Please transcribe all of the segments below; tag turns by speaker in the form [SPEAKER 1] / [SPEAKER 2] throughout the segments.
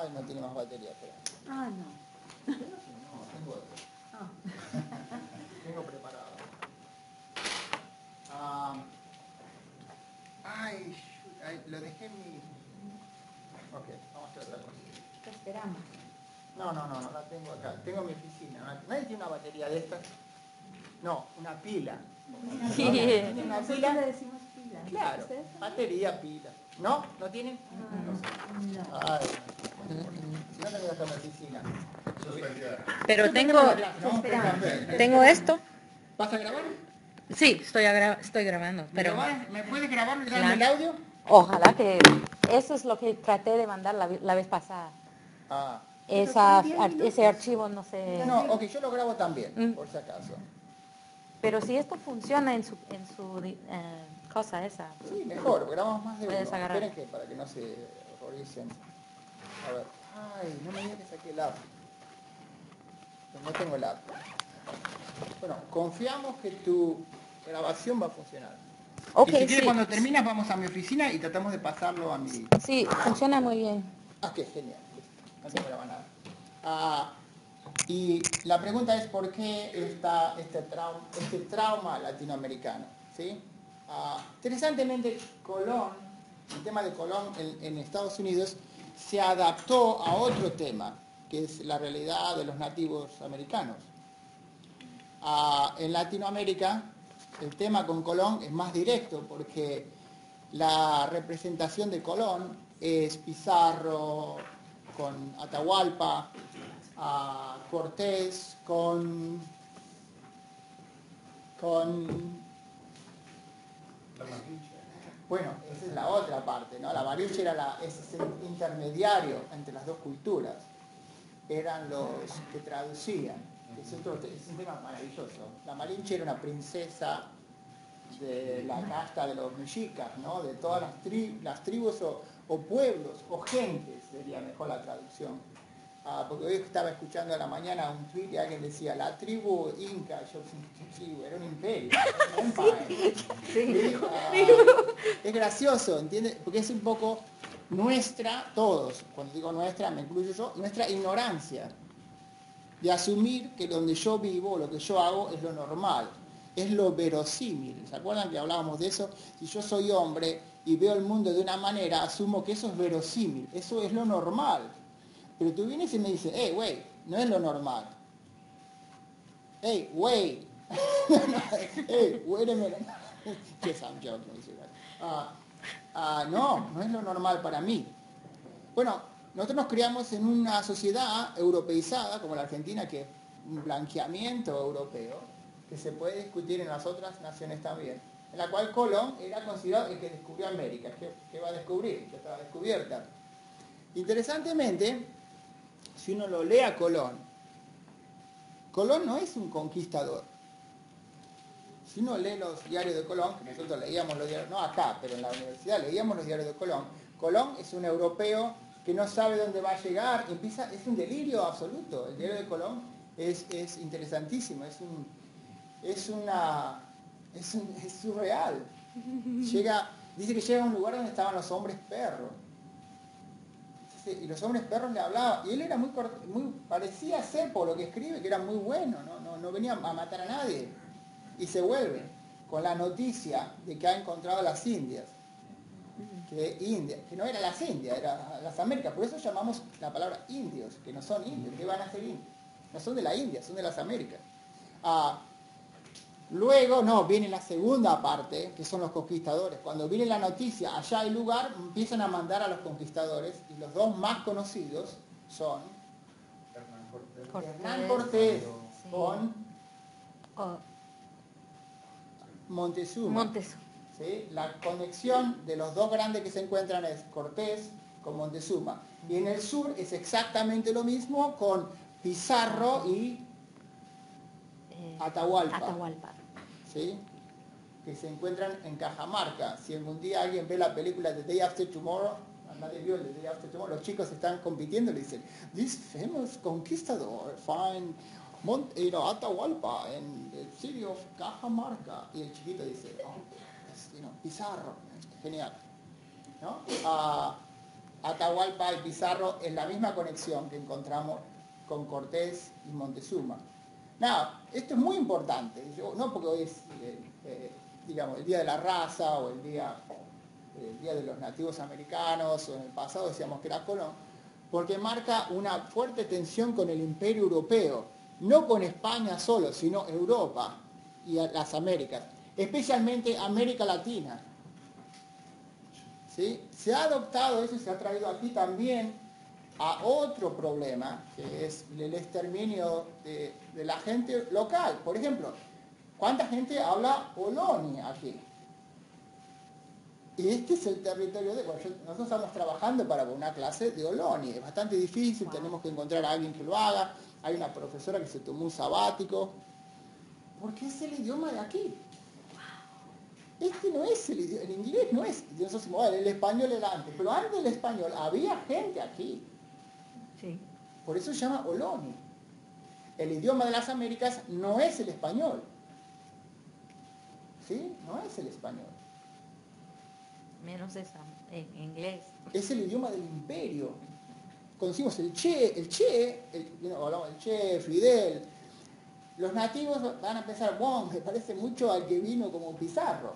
[SPEAKER 1] Ay, no tiene más batería, espera.
[SPEAKER 2] Ah, no.
[SPEAKER 1] No, tengo otro.
[SPEAKER 2] Ah.
[SPEAKER 1] Tengo preparado. Lo dejé en mi... Ok, vamos a hacer otra cosa.
[SPEAKER 2] Te esperamos.
[SPEAKER 1] No, la tengo acá. Tengo en mi oficina. ¿Nadie tiene una batería de estas? No, una pila.
[SPEAKER 2] Sí.
[SPEAKER 1] ¿Tiene una
[SPEAKER 2] Nosotros
[SPEAKER 1] pila?
[SPEAKER 2] le decimos pila.
[SPEAKER 1] Claro,
[SPEAKER 2] ¿Ustedes también?
[SPEAKER 1] batería, pila. ¿No? ¿No tienen?
[SPEAKER 2] No.
[SPEAKER 1] Ay, si no tengo hasta mi oficina.
[SPEAKER 3] Pero
[SPEAKER 1] Yo
[SPEAKER 3] tengo,
[SPEAKER 1] no,
[SPEAKER 3] tengo esto.
[SPEAKER 1] ¿Vas a grabar?
[SPEAKER 3] Sí, estoy grabando. Pero
[SPEAKER 1] ¿Me puedes grabar y darme el audio?
[SPEAKER 3] ojalá que... Eso es lo que traté de mandar la vez pasada.
[SPEAKER 1] Ah.
[SPEAKER 3] Ese archivo no sé...
[SPEAKER 1] No, ok, yo lo grabo también, por si acaso.
[SPEAKER 3] Pero si esto funciona en su cosa esa...
[SPEAKER 1] Sí, mejor, grabamos más de uno.
[SPEAKER 3] Puedes agarrar.
[SPEAKER 1] Esperen que para que no se horroricen. A ver. Ay, no me digas que saqué el app. No tengo el app. Bueno, confiamos que tu grabación va a funcionar.
[SPEAKER 3] Ok,
[SPEAKER 1] y si quieres,
[SPEAKER 3] sí.
[SPEAKER 1] cuando terminas, vamos a mi oficina y tratamos de pasarlo a mi...
[SPEAKER 3] Sí, funciona muy bien.
[SPEAKER 1] Ah, qué genial. No tengo que grabar nada. Y la pregunta es por qué está este trauma latinoamericano. ¿Sí? Interesantemente, Colón, el tema de Colón en Estados Unidos, se adaptó a otro tema, que es la realidad de los nativos americanos. En Latinoamérica, el tema con Colón es más directo, porque la representación de Colón es Pizarro con Atahualpa, Cortés con bueno, esa es la otra parte, ¿no? La Malinche era ese intermediario entre las dos culturas. Eran los que traducían. Es un tema maravilloso. La Malinche era una princesa de la casta de los mexicas, ¿no? De todas las tribus o pueblos o gentes, sería mejor la traducción. Porque hoy estaba escuchando a la mañana un tweet y alguien decía, la tribu inca, yo tribu, era un imperio, un empire. Sí, es gracioso, ¿entiendes? Porque es un poco nuestra, todos, cuando digo nuestra, me incluyo yo, nuestra ignorancia de asumir que donde yo vivo, lo que yo hago es lo normal, es lo verosímil. ¿Se acuerdan que hablábamos de eso? Si yo soy hombre y veo el mundo de una manera, asumo que eso es verosímil, eso es lo normal. Pero tú vienes y me dices, hey, güey, no es lo normal. Hey, güey. Hey, wait a minute. Yes, I'm joking. No es lo normal para mí. Bueno, nosotros nos criamos en una sociedad europeizada, como la Argentina, que es un blanqueamiento europeo, que se puede discutir en las otras naciones también, en la cual Colón era considerado el que descubrió América. ¿Qué va a descubrir? Que estaba descubierta. Interesantemente, si uno lo lee a Colón, Colón no es un conquistador. Si uno lee los diarios de Colón, que nosotros leíamos los diarios, no acá, pero en la universidad leíamos los diarios de Colón, Colón es un europeo que no sabe dónde va a llegar, es un delirio absoluto. El diario de Colón es interesantísimo, es surreal. Dice que llega a un lugar donde estaban los hombres perros. Y los hombres perros le hablaban, y él era muy parecía ser por lo que escribe, que era muy bueno, no venía a matar a nadie. Y se vuelve con la noticia de que ha encontrado las Indias, que no era las Indias, era las Américas, por eso llamamos la palabra indios, que no son indios. ¿Qué van a ser indios? No son de la India, son de las Américas. Luego, viene la segunda parte, que son los conquistadores. Cuando viene la noticia, allá hay lugar, empiezan a mandar a los conquistadores, y los dos más conocidos son Hernán Cortés
[SPEAKER 3] Sí.
[SPEAKER 1] con Montezuma. ¿Sí? La conexión de los dos grandes que se encuentran es Cortés con Montezuma. Y en el sur es exactamente lo mismo con Pizarro y Atahualpa. ¿Sí? Que se encuentran en Cajamarca. Si algún día alguien ve la película The Day After Tomorrow, nadie vio The Day After Tomorrow, los chicos están compitiendo y le dicen, this famous conquistador find Atahualpa in the city of Cajamarca. Y el chiquito dice, Pizarro. Genial. ¿No? Atahualpa y Pizarro es la misma conexión que encontramos con Cortés y Montezuma. Nada, esto es muy importante, no porque hoy es, digamos, el Día de la Raza o el día de los nativos americanos, o en el pasado decíamos que era Colón, porque marca una fuerte tensión con el imperio europeo, no con España solo, sino Europa y las Américas, especialmente América Latina. ¿Sí? Se ha adoptado eso y se ha traído aquí también a otro problema, que es el exterminio de la gente local. Por ejemplo, ¿cuánta gente habla Ohlone aquí? Y este es el territorio de... Bueno, nosotros estamos trabajando para una clase de Ohlone. Es bastante difícil, tenemos que encontrar a alguien que lo haga. Hay una profesora que se tomó un sabático. Porque es el idioma de aquí. Este no es el idioma, el inglés no es. Nosotros decimos, bueno, el español era antes. Pero antes del español había gente aquí.
[SPEAKER 2] Sí.
[SPEAKER 1] Por eso se llama Ohlone. El idioma de las Américas no es el español. ¿Sí? No es el español.
[SPEAKER 3] Menos esa, en inglés.
[SPEAKER 1] Es el idioma del imperio. Conocimos el hablamos del Che, Fidel. Los nativos van a pensar, wow, me parece mucho al que vino como Pizarro.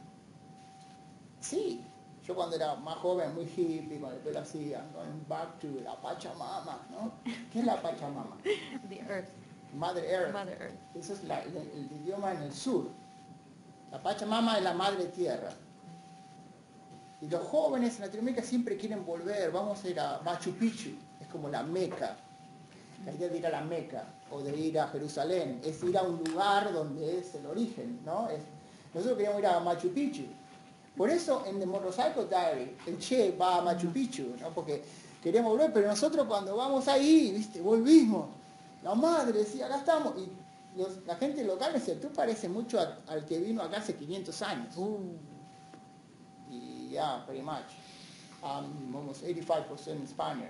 [SPEAKER 1] Sí, yo cuando era más joven, muy hippie, con el pelo así, going back to la Pachamama, ¿no? ¿Qué es la Pachamama?
[SPEAKER 3] The Earth.
[SPEAKER 1] Mother Earth.
[SPEAKER 3] Mother Earth.
[SPEAKER 1] Eso es el idioma en el sur. La Pachamama es la madre tierra. Y los jóvenes en Latinoamérica siempre quieren volver, vamos a ir a Machu Picchu, es como la Meca. La idea de ir a la Meca o de ir a Jerusalén es ir a un lugar donde es el origen, ¿no? Nosotros queríamos ir a Machu Picchu. Por eso en The Motorcycle Diary el Che va a Machu Picchu, ¿no? Porque queríamos volver, pero nosotros cuando vamos ahí, ¿viste? Volvimos. La madre decía, acá estamos. Y la gente local me decía, tú pareces mucho al que vino acá hace 500 años. Yeah, pretty much. I'm almost 85% Spaniard.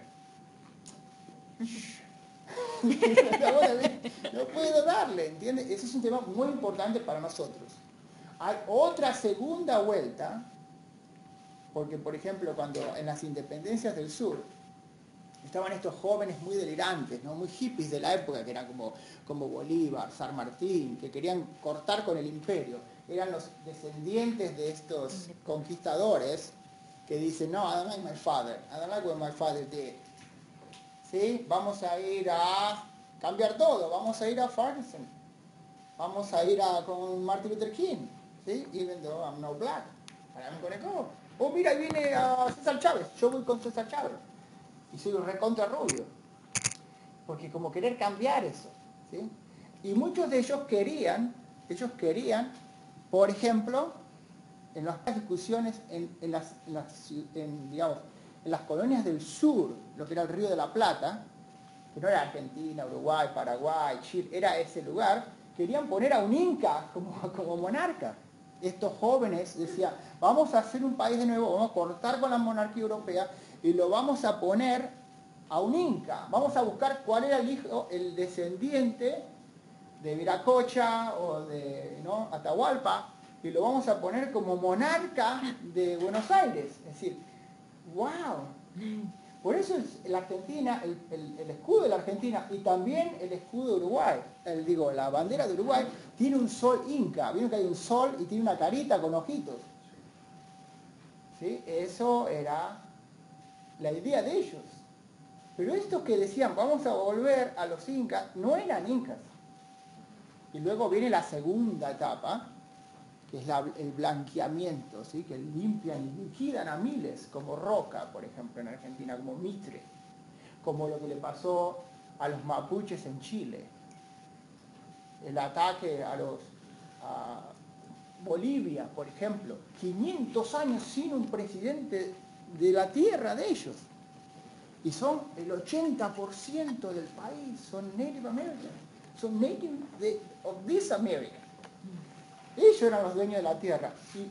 [SPEAKER 1] No puedo darle, ¿entiendes? Ese es un tema muy importante para nosotros. Hay otra segunda vuelta, porque por ejemplo, cuando en las independencias del sur estaban estos jóvenes muy delirantes, ¿no? Muy hippies de la época, que eran como Bolívar, San Martín, que querían cortar con el imperio. Eran los descendientes de estos conquistadores que dicen, no, I don't like my father, I don't like what my father did. ¿Sí? Vamos a ir a cambiar todo, vamos a ir a Ferguson, vamos a ir con Martin Luther King, ¿sí? Even though I'm not black, I'm gonna go. Oh, mira, ahí viene César Chávez, yo voy con César Chávez. Y soy un recontra rubio. Porque como querer cambiar eso, ¿sí? Y muchos de ellos querían, por ejemplo, en las discusiones en las colonias del sur, lo que era el Río de la Plata, que no era Argentina, Uruguay, Paraguay, Chile, era ese lugar, querían poner a un inca como monarca. Estos jóvenes decían, vamos a hacer un país de nuevo, vamos a cortar con la monarquía europea y lo vamos a poner a un inca. Vamos a buscar cuál era el descendiente de Viracocha o de Atahualpa, y lo vamos a poner como monarca de Buenos Aires. Es decir, wow. Por eso la Argentina, el escudo de la Argentina y también el escudo de Uruguay, la bandera de Uruguay, tiene un sol inca. Vieron que hay un sol y tiene una carita con ojitos. ¿Sí? Eso era la idea de ellos. Pero estos que decían, vamos a volver a los incas, no eran incas. Y luego viene la segunda etapa, que es el blanqueamiento, ¿sí? Que limpian y liquidan a miles, como Roca, por ejemplo, en Argentina, como Mitre, como lo que le pasó a los mapuches en Chile, el ataque a Bolivia, por ejemplo, 500 años sin un presidente de la tierra de ellos, y son el 80% del país, son Native Americans, son Native of this America. Ellos eran los dueños de la tierra.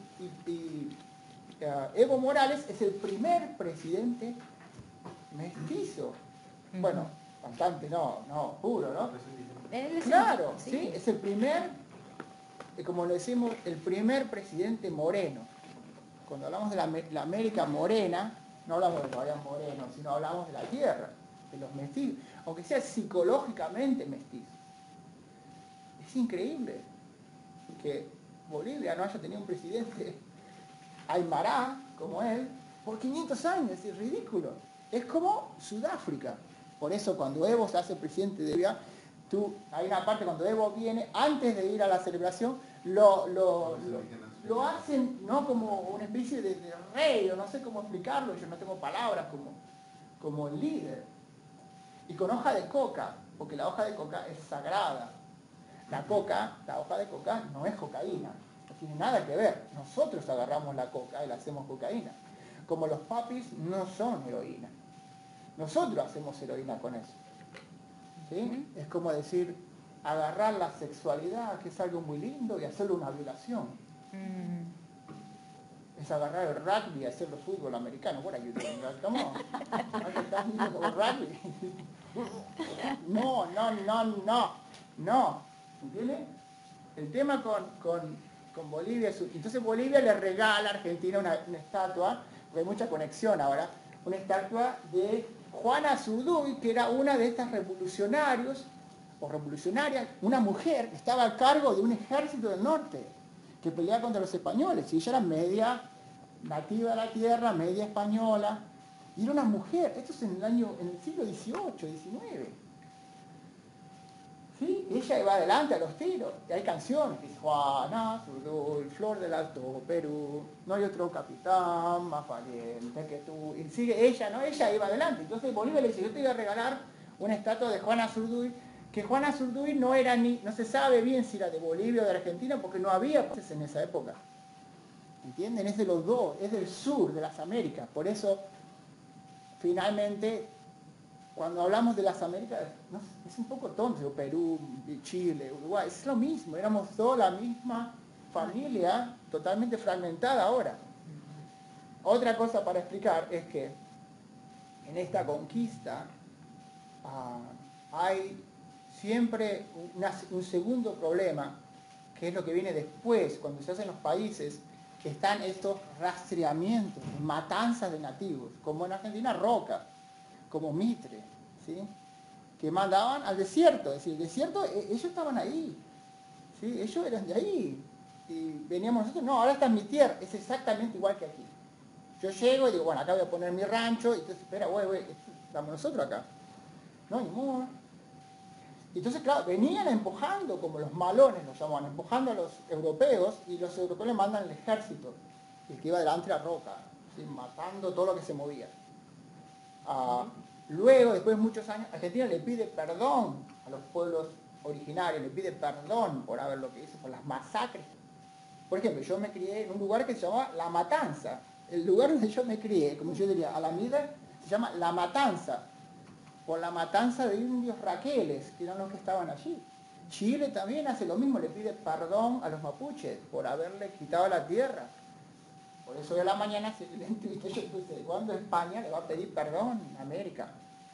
[SPEAKER 1] Evo Morales es el primer presidente mestizo. Bueno, bastante, no, puro, ¿no? Claro, sí, es el primer, como lo decimos, el primer presidente moreno. Cuando hablamos de la América morena, No hablamos de Fabián Moreno, sino hablamos de la tierra, de los mestizos, aunque sea psicológicamente mestizos. Es increíble que Bolivia no haya tenido un presidente Aymará como él por 500 años, es ridículo. Es como Sudáfrica. Por eso cuando Evo se hace presidente de Bolivia, hay una parte cuando Evo viene, antes de ir a la celebración, lo hacen no como una especie de rey, o no sé cómo explicarlo, yo no tengo palabras, como el líder. Y con hoja de coca, porque la hoja de coca es sagrada. La hoja de coca no es cocaína, no tiene nada que ver. Nosotros agarramos la coca y la hacemos cocaína. Como los papis no son heroína. Nosotros hacemos heroína con eso. ¿Sí? Es como decir, agarrar la sexualidad, que es algo muy lindo, y hacerlo una violación. Es agarrar el rugby y hacerlo fútbol americano. What are you doing? Come on. ¿Estás viendo como rugby? No. ¿Entiendes? El tema con Bolivia es... Entonces Bolivia le regala a Argentina una estatua, porque hay mucha conexión ahora, una estatua de Juana Zurduy, que era una de estas revolucionarios, o revolucionarias, una mujer que estaba a cargo de un ejército del norte, que peleaba contra los españoles, y ella era media nativa de la tierra, media española, y era una mujer, esto es en el siglo XVIII, XIX. ¿Sí? Ella iba adelante a los tiros, y hay canciones, dice Juana Zurduy, Flor del Alto Perú, no hay otro capitán más valiente que tú, y sigue ella, ¿no? Ella iba adelante, entonces Bolivia le dice, yo te voy a regalar una estatua de Juana Zurduy, que Juana Zurduy no se sabe bien si era de Bolivia o de Argentina, porque no había países en esa época. ¿Entienden? Es de los dos, es del sur, de las Américas. Por eso, finalmente, cuando hablamos de las Américas, no, es un poco tonto, Perú, Chile, Uruguay, es lo mismo, éramos toda la misma familia, totalmente fragmentada ahora. Otra cosa para explicar es que en esta conquista hay siempre un segundo problema, que es lo que viene después, cuando se hacen los países, que están estos rastreamientos, matanzas de nativos, como en Argentina Roca, como Mitre, ¿sí? Que mandaban al desierto, es decir, el desierto, ellos estaban ahí, ¿sí? Ellos eran de ahí, y veníamos nosotros, no, ahora está en mi tierra, es exactamente igual que aquí. Yo llego y digo, bueno, acá voy a poner mi rancho, y entonces, espera, güey, estamos nosotros acá. No, ni modo. Entonces, claro, venían empujando, como los malones los llamaban, empujando a los europeos, y los europeos le mandan el ejército, el que iba delante era Roca, ¿sí? Matando todo lo que se movía. Luego, después de muchos años, Argentina le pide perdón a los pueblos originarios, le pide perdón por haber lo que hizo, por las masacres. Por ejemplo, yo me crié en un lugar que se llama La Matanza. El lugar donde yo me crié, como yo diría, Alameda, se llama La Matanza, por la matanza de indios raqueles, que eran los que estaban allí. Chile también hace lo mismo, le pide perdón a los mapuches por haberle quitado la tierra. Por eso hoy a la mañana se le entrevistó, yo puse, ¿cuándo España le va a pedir perdón a América?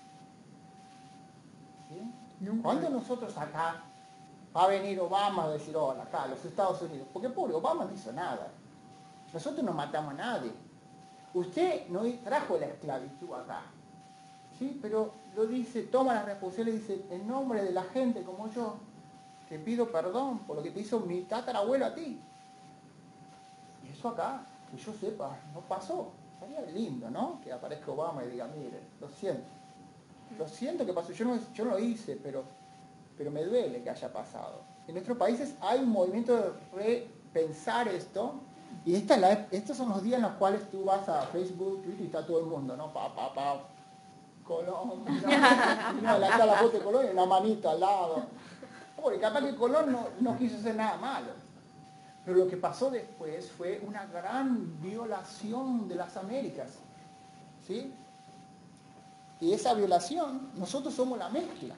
[SPEAKER 1] ¿Sí? ¿Cuándo nosotros acá va a venir Obama a decir, hola, acá, los Estados Unidos? Porque pobre, Obama no hizo nada. Nosotros no matamos a nadie. Usted no trajo la esclavitud acá. ¿Sí? Pero lo dice, toma la responsabilidad y dice, en nombre de la gente como yo, te pido perdón por lo que te hizo mi tatarabuelo a ti. Y eso acá, que yo sepa, no pasó. Sería lindo, ¿no? Que aparezca Obama y diga, mire, lo siento que pasó, yo no lo hice, pero me duele que haya pasado. En nuestros países hay un movimiento de repensar esto, y estos son los días en los cuales tú vas a Facebook, Twitter y está todo el mundo, ¿no? Colón, está la foto de Colón y una manita al lado. Porque capaz que Colón no quiso hacer nada malo. Pero lo que pasó después fue una gran violación de las Américas. ¿Sí? Y esa violación, nosotros somos la mezcla.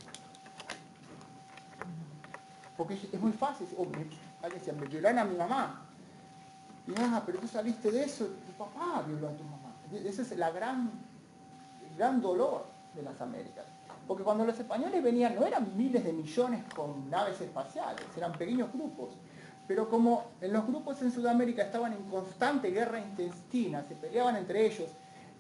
[SPEAKER 1] Porque es muy fácil. Me violaron a mi mamá. Y pero tú saliste de eso, tu papá violó a tu mamá. Ese es el gran dolor de las Américas. Porque cuando los españoles venían, no eran miles de millones con naves espaciales, eran pequeños grupos. Pero como en los grupos en Sudamérica estaban en constante guerra intestina, se peleaban entre ellos,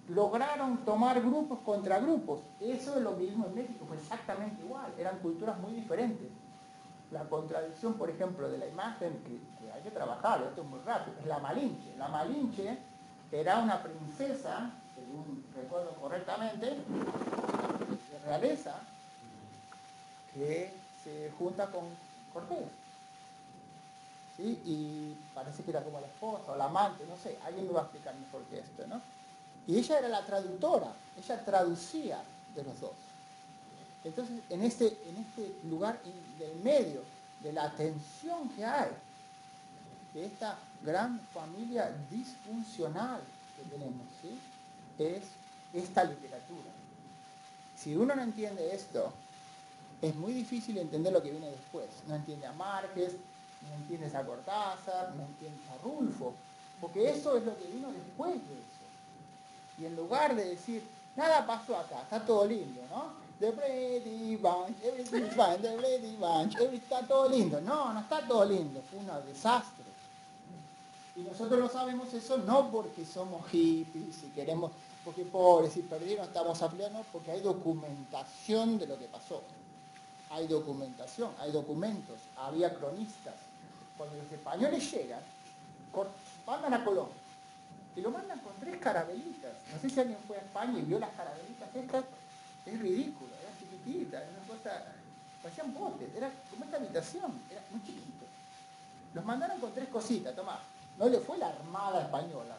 [SPEAKER 1] lograron tomar grupos contra grupos. Eso es lo mismo en México, fue exactamente igual, eran culturas muy diferentes. La contradicción, por ejemplo, de la imagen, que hay que trabajar, esto es muy rápido, es la Malinche. La Malinche era una princesa, según recuerdo correctamente, de realeza, que se junta con Cortés. ¿Sí? Y parece que era como la esposa o la amante, no sé, alguien me va a explicar mejor que esto, ¿no? Y ella era la traductora, ella traducía de los dos. Entonces, en este lugar del medio, de la tensión que hay, de esta gran familia disfuncional que tenemos, ¿sí? Es esta literatura. Si uno no entiende esto, es muy difícil entender lo que viene después. No entiende a Márquez, no entiendes a Cortázar, no entiendes a Rulfo, porque eso es lo que vino después de eso. Y en lugar de decir, nada pasó acá, está todo lindo, ¿no? The Brady Bunch, everything's fine, the Brady Bunch, está todo lindo. No, no está todo lindo, fue un desastre. Y nosotros lo sabemos eso no porque somos hippies y queremos, porque pobres y perdieron, estamos afiliados, no, porque hay documentación de lo que pasó. Hay documentación, hay documentos, había cronistas. Cuando los españoles llegan, mandan a Colón y lo mandan con 3 carabelitas. No sé si alguien fue a España y vio las carabelitas estas. Es ridículo, era chiquitita, era una cosa, parecían botes, era como esta habitación, era muy chiquito. Los mandaron con 3 cositas, tomá. No le fue la Armada Española.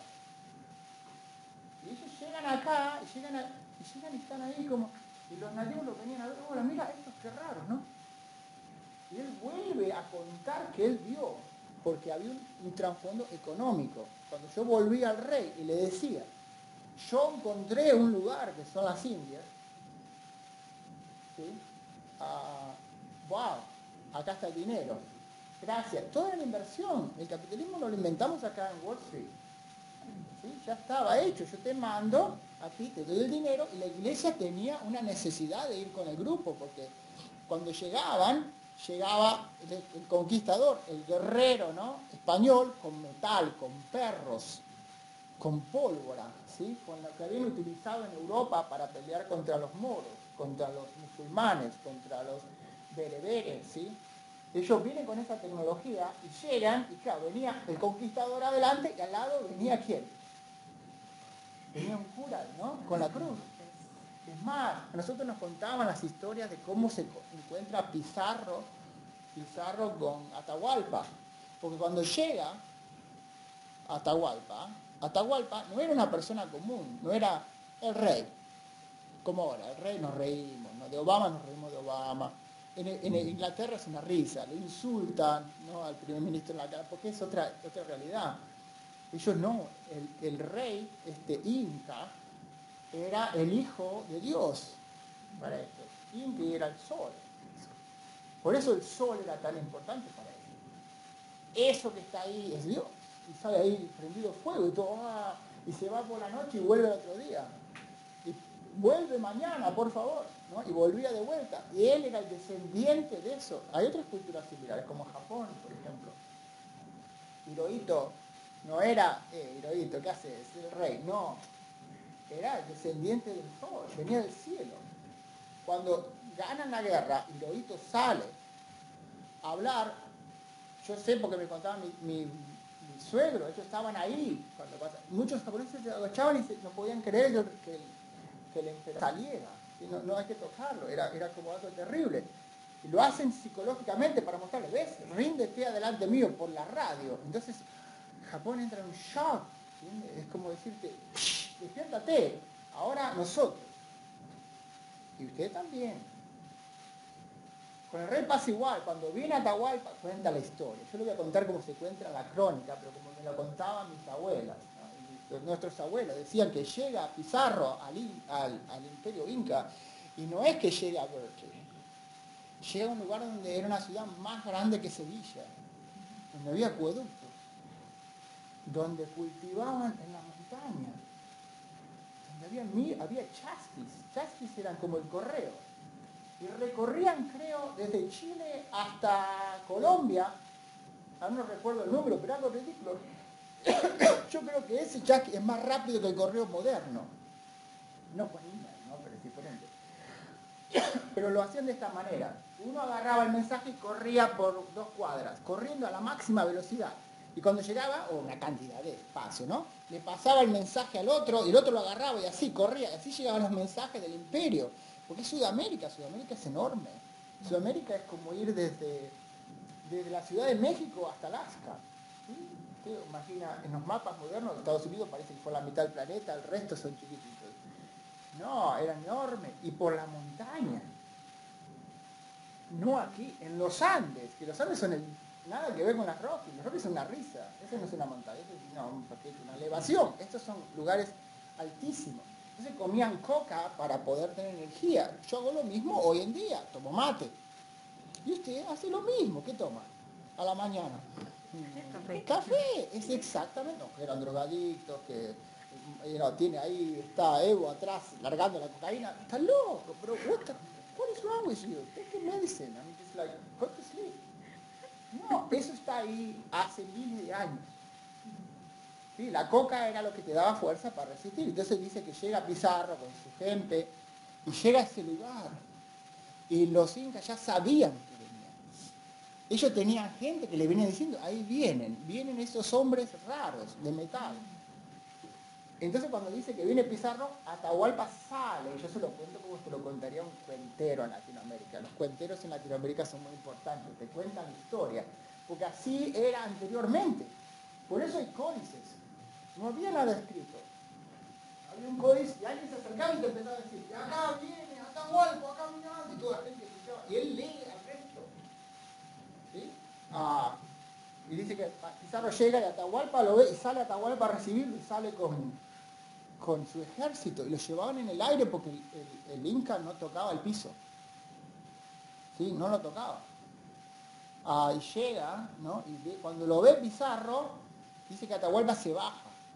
[SPEAKER 1] Y ellos llegan acá, y llegan y están ahí como, y los nativos lo venían a ver, hola, mira, estos qué raros, ¿no? Y él vuelve a contar que él vio, porque había un trasfondo económico. Cuando yo volví al rey y le decía, yo encontré un lugar que son las Indias, ¿sí? Wow, acá está el dinero. Gracias. Toda la inversión, el capitalismo no lo inventamos acá en Wall Street. ¿Sí? Ya estaba hecho, yo te mando, a ti te doy el dinero, y la iglesia tenía una necesidad de ir con el grupo, porque cuando llegaba el conquistador, el guerrero, ¿no? Español, con metal, con perros, con pólvora, ¿sí? Con lo que habían utilizado en Europa para pelear contra los moros, contra los musulmanes, contra los bereberes, ¿sí? Ellos vienen con esa tecnología y llegan, y claro, venía el conquistador adelante y al lado venía ¿quién? Venía un cura, ¿no? Con la cruz. Es más, a nosotros nos contaban las historias de cómo se encuentra Pizarro con Atahualpa. Porque cuando llega Atahualpa no era una persona común, no era el rey. Como ahora, el rey nos reímos, ¿no? De Obama nos reímos de Obama. En Inglaterra es una risa, le insultan, ¿no? Al primer ministro en la cara, porque es otra realidad. Ellos no, el rey inca era el hijo de Dios para ellos. Inca era el sol. Por eso el sol era tan importante para ellos. Eso que está ahí es Dios. Y sale ahí prendido fuego y todo, y se va por la noche y vuelve al otro día. Y vuelve mañana, por favor, ¿no? Y volvía de vuelta. Y él era el descendiente de eso. Hay otras culturas similares, como Japón, por ejemplo. Hirohito no era, Hirohito, ¿qué haces? El rey, no. Era el descendiente del sol, venía del cielo. Cuando ganan la guerra, Hirohito sale a hablar. Yo sé porque me contaba mi suegro, ellos estaban ahí cuando pasa. Muchos japoneses se agachaban y no podían creer que el emperador saliera. No hay que tocarlo, era como algo terrible. Y lo hacen psicológicamente para mostrarle, ¿ves? Ríndete adelante mío por la radio. Entonces Japón entra en un shock. ¿Sí? Es como decirte, despiértate, ahora nosotros. Y usted también. Con el rey pasa igual, cuando viene Atahualpa cuenta la historia. Yo le voy a contar cómo se cuenta la crónica, pero como me lo contaban mis abuelas, ¿no? Nuestros abuelos decían que llega Pizarro al imperio inca, y no es que llegue a Berkeley, llega a un lugar donde era una ciudad más grande que Sevilla, donde había acueductos, donde cultivaban en la montaña, donde había chasquis eran como el correo. Y recorrían, creo, desde Chile hasta Colombia, aún no recuerdo el número, pero algo ridículo. Yo creo que ese chasqui es más rápido que el correo moderno. no con email, ¿no? Pero es diferente. Pero lo hacían de esta manera. Uno agarraba el mensaje y corría por 2 cuadras, corriendo a la máxima velocidad. Y cuando llegaba, o una cantidad de espacio, ¿no? Le pasaba el mensaje al otro, y el otro lo agarraba y así corría. Y así llegaban los mensajes del imperio. Porque es Sudamérica es enorme. Sudamérica es como ir desde la Ciudad de México hasta Alaska. ¿Sí? Usted imagina, en los mapas modernos, Estados Unidos parece que fue la mitad del planeta, el resto son chiquititos. No, era enorme. Y por la montaña. No aquí, en los Andes, que los Andes son nada que ver con las Rockies. Los Rockies son una risa. Eso no es una montaña, eso es una elevación. Estos son lugares altísimos. Entonces comían coca para poder tener energía. Yo hago lo mismo hoy en día, tomo mate. Y usted hace lo mismo, ¿qué toma? A la mañana. Café, es exactamente, no, que eran drogadictos, que tiene ahí, está Evo atrás largando la cocaína, está loco, pero what is wrong with you? Take a medicine, I mean, just like, go to sleep. No, eso está ahí hace miles de años. ¿Sí? La coca era lo que te daba fuerza para resistir. Entonces dice que llega Pizarro con su gente y llega a ese lugar. Y los incas ya sabían que venían. Ellos tenían gente que le venía diciendo, ahí vienen esos hombres raros de metal. Entonces cuando dice que viene Pizarro, Atahualpa sale, y yo se lo cuento como se lo contaría un cuentero en Latinoamérica. Los cuenteros en Latinoamérica son muy importantes, te cuentan historia, porque así era anteriormente. Por eso hay códices, no había nada escrito. Había un códice y alguien se acercaba y te empezaba a decir, acá viene Atahualpa, acá caminando, y toda la gente escuchaba, y él lee al resto. ¿Sí? Y dice que Pizarro llega y Atahualpa lo ve y sale Atahualpa a recibirlo y sale con su ejército y lo llevaban en el aire porque el Inca no tocaba el piso. ¿Sí? No lo tocaba. Y llega, ¿no? Y cuando lo ve Pizarro, dice que Atahualpa se baja.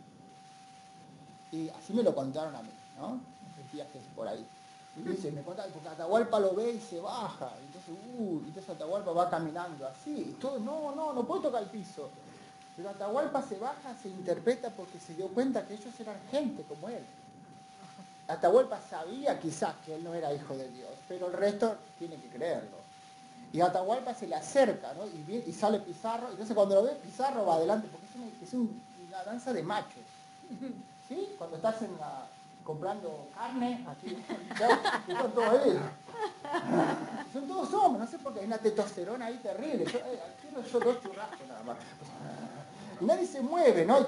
[SPEAKER 1] Y así me lo contaron a mí, ¿no? El viaje por ahí. Y dice, me contaron, porque Atahualpa lo ve y se baja. Entonces Atahualpa va caminando así. Y todo, no puede tocar el piso. Pero Atahualpa se baja, se interpreta porque se dio cuenta que ellos eran gente como él. Atahualpa sabía quizás que él no era hijo de Dios, pero el resto tiene que creerlo. Y Atahualpa se le acerca, ¿no? Y sale Pizarro, entonces cuando lo ve, Pizarro va adelante, porque es una danza de machos. ¿Sí? Cuando estás comprando carne, aquí, son todos ahí. Son todos hombres, no sé por qué, hay una testosterona ahí terrible. Quiero yo 2 churrascos nada más. Y nadie se mueve, ¿no?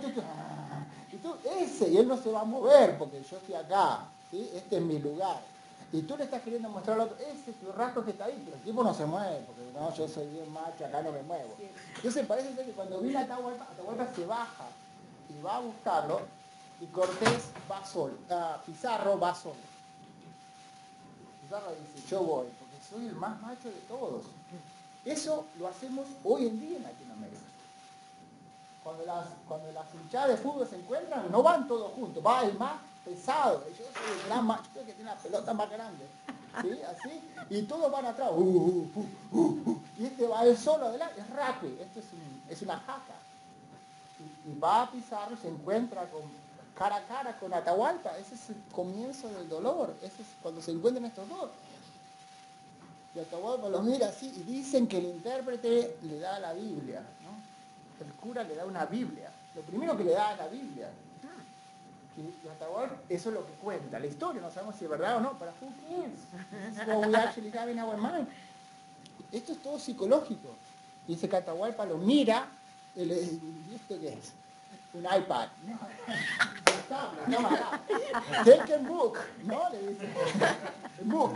[SPEAKER 1] Y él no se va a mover porque yo estoy acá, ¿sí? Este es mi lugar. Y tú le estás queriendo mostrar al otro, ese churrasco que está ahí, pero el tipo no se mueve, porque no, yo soy bien macho, acá no me muevo. Entonces parece ser que cuando viene Atahualpa se baja y va a buscarlo, y Cortés va solo, Pizarro va solo. Pizarro dice, yo voy, porque soy el más macho de todos. Eso lo hacemos hoy en día en Latinoamérica. Cuando las hinchadas de fútbol se encuentran, no van todos juntos, va el más pesado. Yo soy el gran macho que tiene la pelota más grande. ¿Sí? Así, y todos van atrás. Y este va él solo adelante, es rugby, esto es una jaca. Y va a Pizarro, se encuentra cara a cara con Atahualpa, ese es el comienzo del dolor, ese es cuando se encuentran estos dos. Y Atahualpa los mira así y dicen que el intérprete le da la Biblia, ¿no? El cura le da una Biblia. Lo primero que le da es la Biblia. Y Atahualpa, eso es lo que cuenta. La historia, no sabemos si es verdad o no, pero who cares? This is what we actually have in our mind. Esto es todo psicológico. Dice que Atahualpa lo mira y le dice, ¿y esto qué es? Un iPad. No, take a book, ¿no? Le dice, book.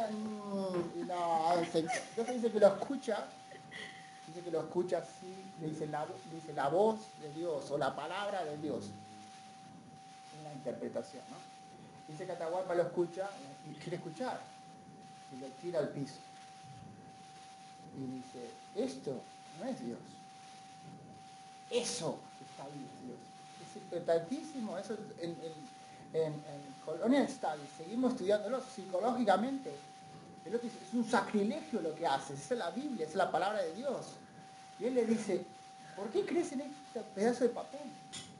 [SPEAKER 1] Entonces dice que lo escucha. Dice que lo escucha así, dice la voz de Dios o la palabra de Dios. Una interpretación, ¿no? Dice que Atahualpa lo escucha y quiere escuchar. Y lo tira al piso. Y dice, esto no es Dios. Eso está ahí es Dios. Es importantísimo. Eso en Colonial Studies seguimos estudiándolo psicológicamente. El otro dice, es un sacrilegio lo que haces, esa es la Biblia, esa es la palabra de Dios. Y él le dice, ¿por qué crees en este pedazo de papel?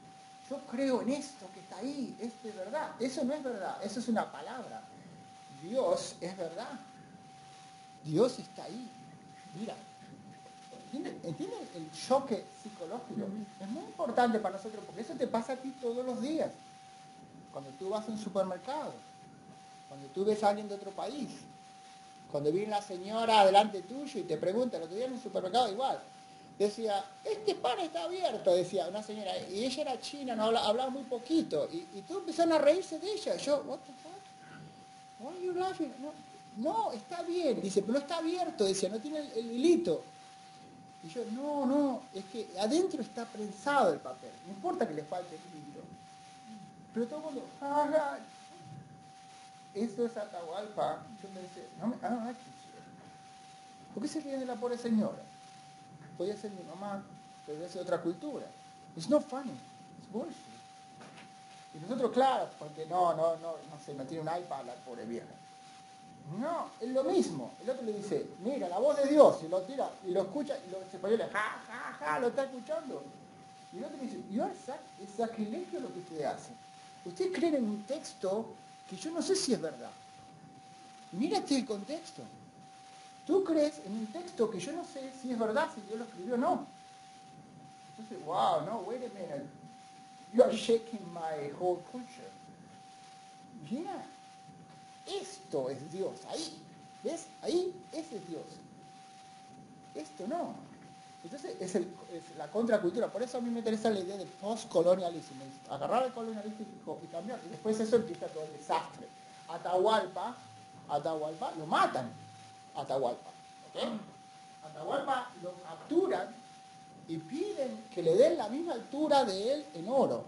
[SPEAKER 1] yo creo en esto que está ahí, esto es verdad. Eso no es verdad, eso es una palabra. Dios es verdad. Dios está ahí. Mira, ¿entienden el choque psicológico? Es muy importante para nosotros porque eso te pasa a ti todos los días. Cuando tú vas a un supermercado, cuando tú ves a alguien de otro país, cuando viene la señora delante tuyo y te pregunta, el otro día en un supermercado igual, decía, este pan está abierto, decía una señora, y ella era china, no hablaba muy poquito, y todos empezaron a reírse de ella. Yo, what the fuck? Why are you laughing? No, está bien, dice, pero no está abierto, decía, no tiene el hilito. Y yo, no, es que adentro está prensado el papel, no importa que le falte el hilito. Pero todo el mundo, jaja, esto es Atahualpa. Yo pensé, no, ¿por qué se ríen de la pobre señora? Podría ser mi mamá, podría ser otra cultura. It's not funny, it's bullshit. Y nosotros, claro, porque no sé, no tiene un iPad la pobre vieja. No, es lo mismo. El otro le dice, mira, la voz de Dios, y lo tira, y lo escucha, y los españoles, ja, lo está escuchando. Y el otro le dice, es sacrilegio lo que ustedes hacen. Ustedes creen en un texto que yo no sé si es verdad. Mírate el contexto. Tú crees en un texto que yo no sé si es verdad, si Dios lo escribió o no. Entonces, wow, no, wait a minute. You are shaking my whole culture. Mira, esto es Dios, ahí. ¿Ves? Ahí, ese es Dios. Esto no. Entonces es la contracultura. Por eso a mí me interesa la idea del postcolonialismo. Agarrar el colonialismo y cambiar. Y después eso empieza todo el desastre. Atahualpa, lo matan. Atahualpa. ¿Okay? Atahualpa lo capturan y piden que le den la misma altura de él en oro.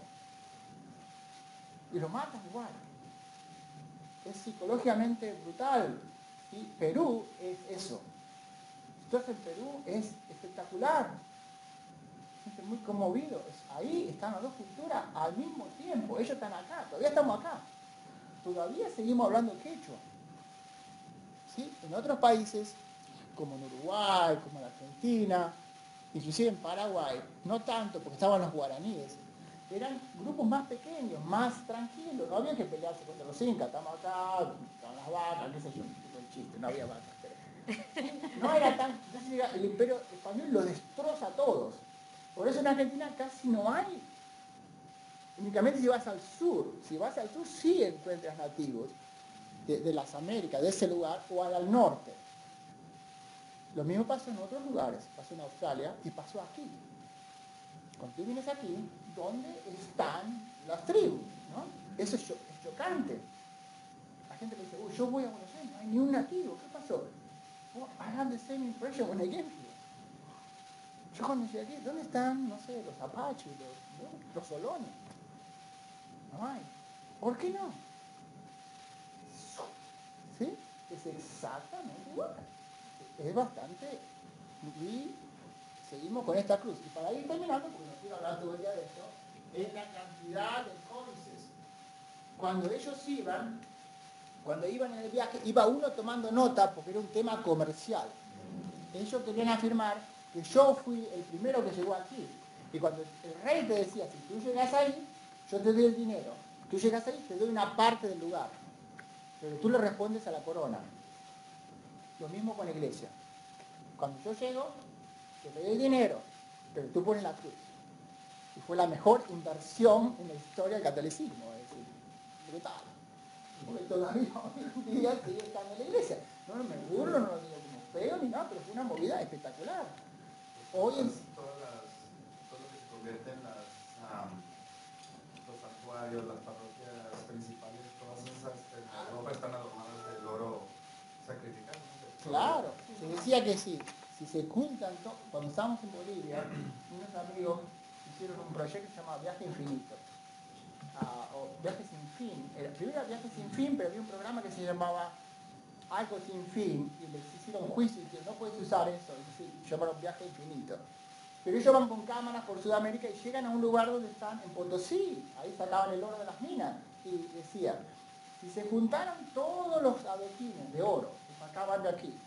[SPEAKER 1] Y lo matan igual. Es psicológicamente brutal. ¿Sí? Perú es eso. Entonces en Perú es espectacular. Es muy conmovido. Ahí están las dos culturas al mismo tiempo. Ellos están acá, todavía estamos acá. Todavía seguimos hablando quechua. ¿Sí? En otros países, como en Uruguay, como en Argentina, inclusive en Paraguay, no tanto porque estaban los guaraníes, eran grupos más pequeños, más tranquilos, no había que pelearse contra los incas, estamos acá, con las vacas, qué sé yo, un chiste, no había vacas, pero no era tan, entonces el imperio español lo destroza a todos. Por eso en Argentina casi no hay, únicamente si vas al sur sí encuentras nativos de las Américas, de ese lugar, o al norte. Lo mismo pasó en otros lugares, pasó en Australia y pasó aquí. Cuando tú vienes aquí, ¿dónde están las tribus? ¿No? Eso es chocante. La gente le dice, yo voy a Buenos Aires, no hay ni un nativo, ¿qué pasó? Well, I have the same impression when I get here. Yo cuando llegué aquí, ¿dónde están, no sé, los apaches, los solones? No hay. ¿Por qué no? ¿Sí? Es exactamente igual. Es bastante... Y seguimos con esta cruz. Y para ir terminando, porque no quiero hablar todo el día de esto, es la cantidad de códices. Cuando iban en el viaje, iba uno tomando nota porque era un tema comercial. Ellos querían afirmar que yo fui el primero que llegó aquí. Y cuando el rey te decía, si tú llegas ahí, yo te doy el dinero. Tú llegas ahí, te doy una parte del lugar. Pero tú le respondes a la corona. Lo mismo con la iglesia. Cuando yo llego, te doy el dinero, pero tú pones la cruz. Y fue la mejor inversión en la historia del catolicismo. Es decir, brutal. Porque todavía hoy en día sigue estando en la iglesia. No me burlo, no lo digo como feo ni nada, pero fue una movida espectacular. Hoy es...
[SPEAKER 4] todo lo que se convierte en los santuarios, las parroquias principales, todas esas en Europa están adornadas del oro sacrificado.
[SPEAKER 1] Claro, se decía que sí. Si se juntan, cuando estábamos en Bolivia, unos amigos hicieron un proyecto que se llama Viaje Infinito. O Viaje Sin Fin. Primero era Viaje Sin Fin, pero había un programa que se llamaba Algo Sin Fin, y les hicieron un juicio y dijeron, no puedes usar eso, y llamaron Viaje Infinito. Pero ellos van con cámaras por Sudamérica y llegan a un lugar donde están en Potosí, ahí sacaban el oro de las minas, y decían, si se juntaran todos los adoquines de oro que sacaban de aquí,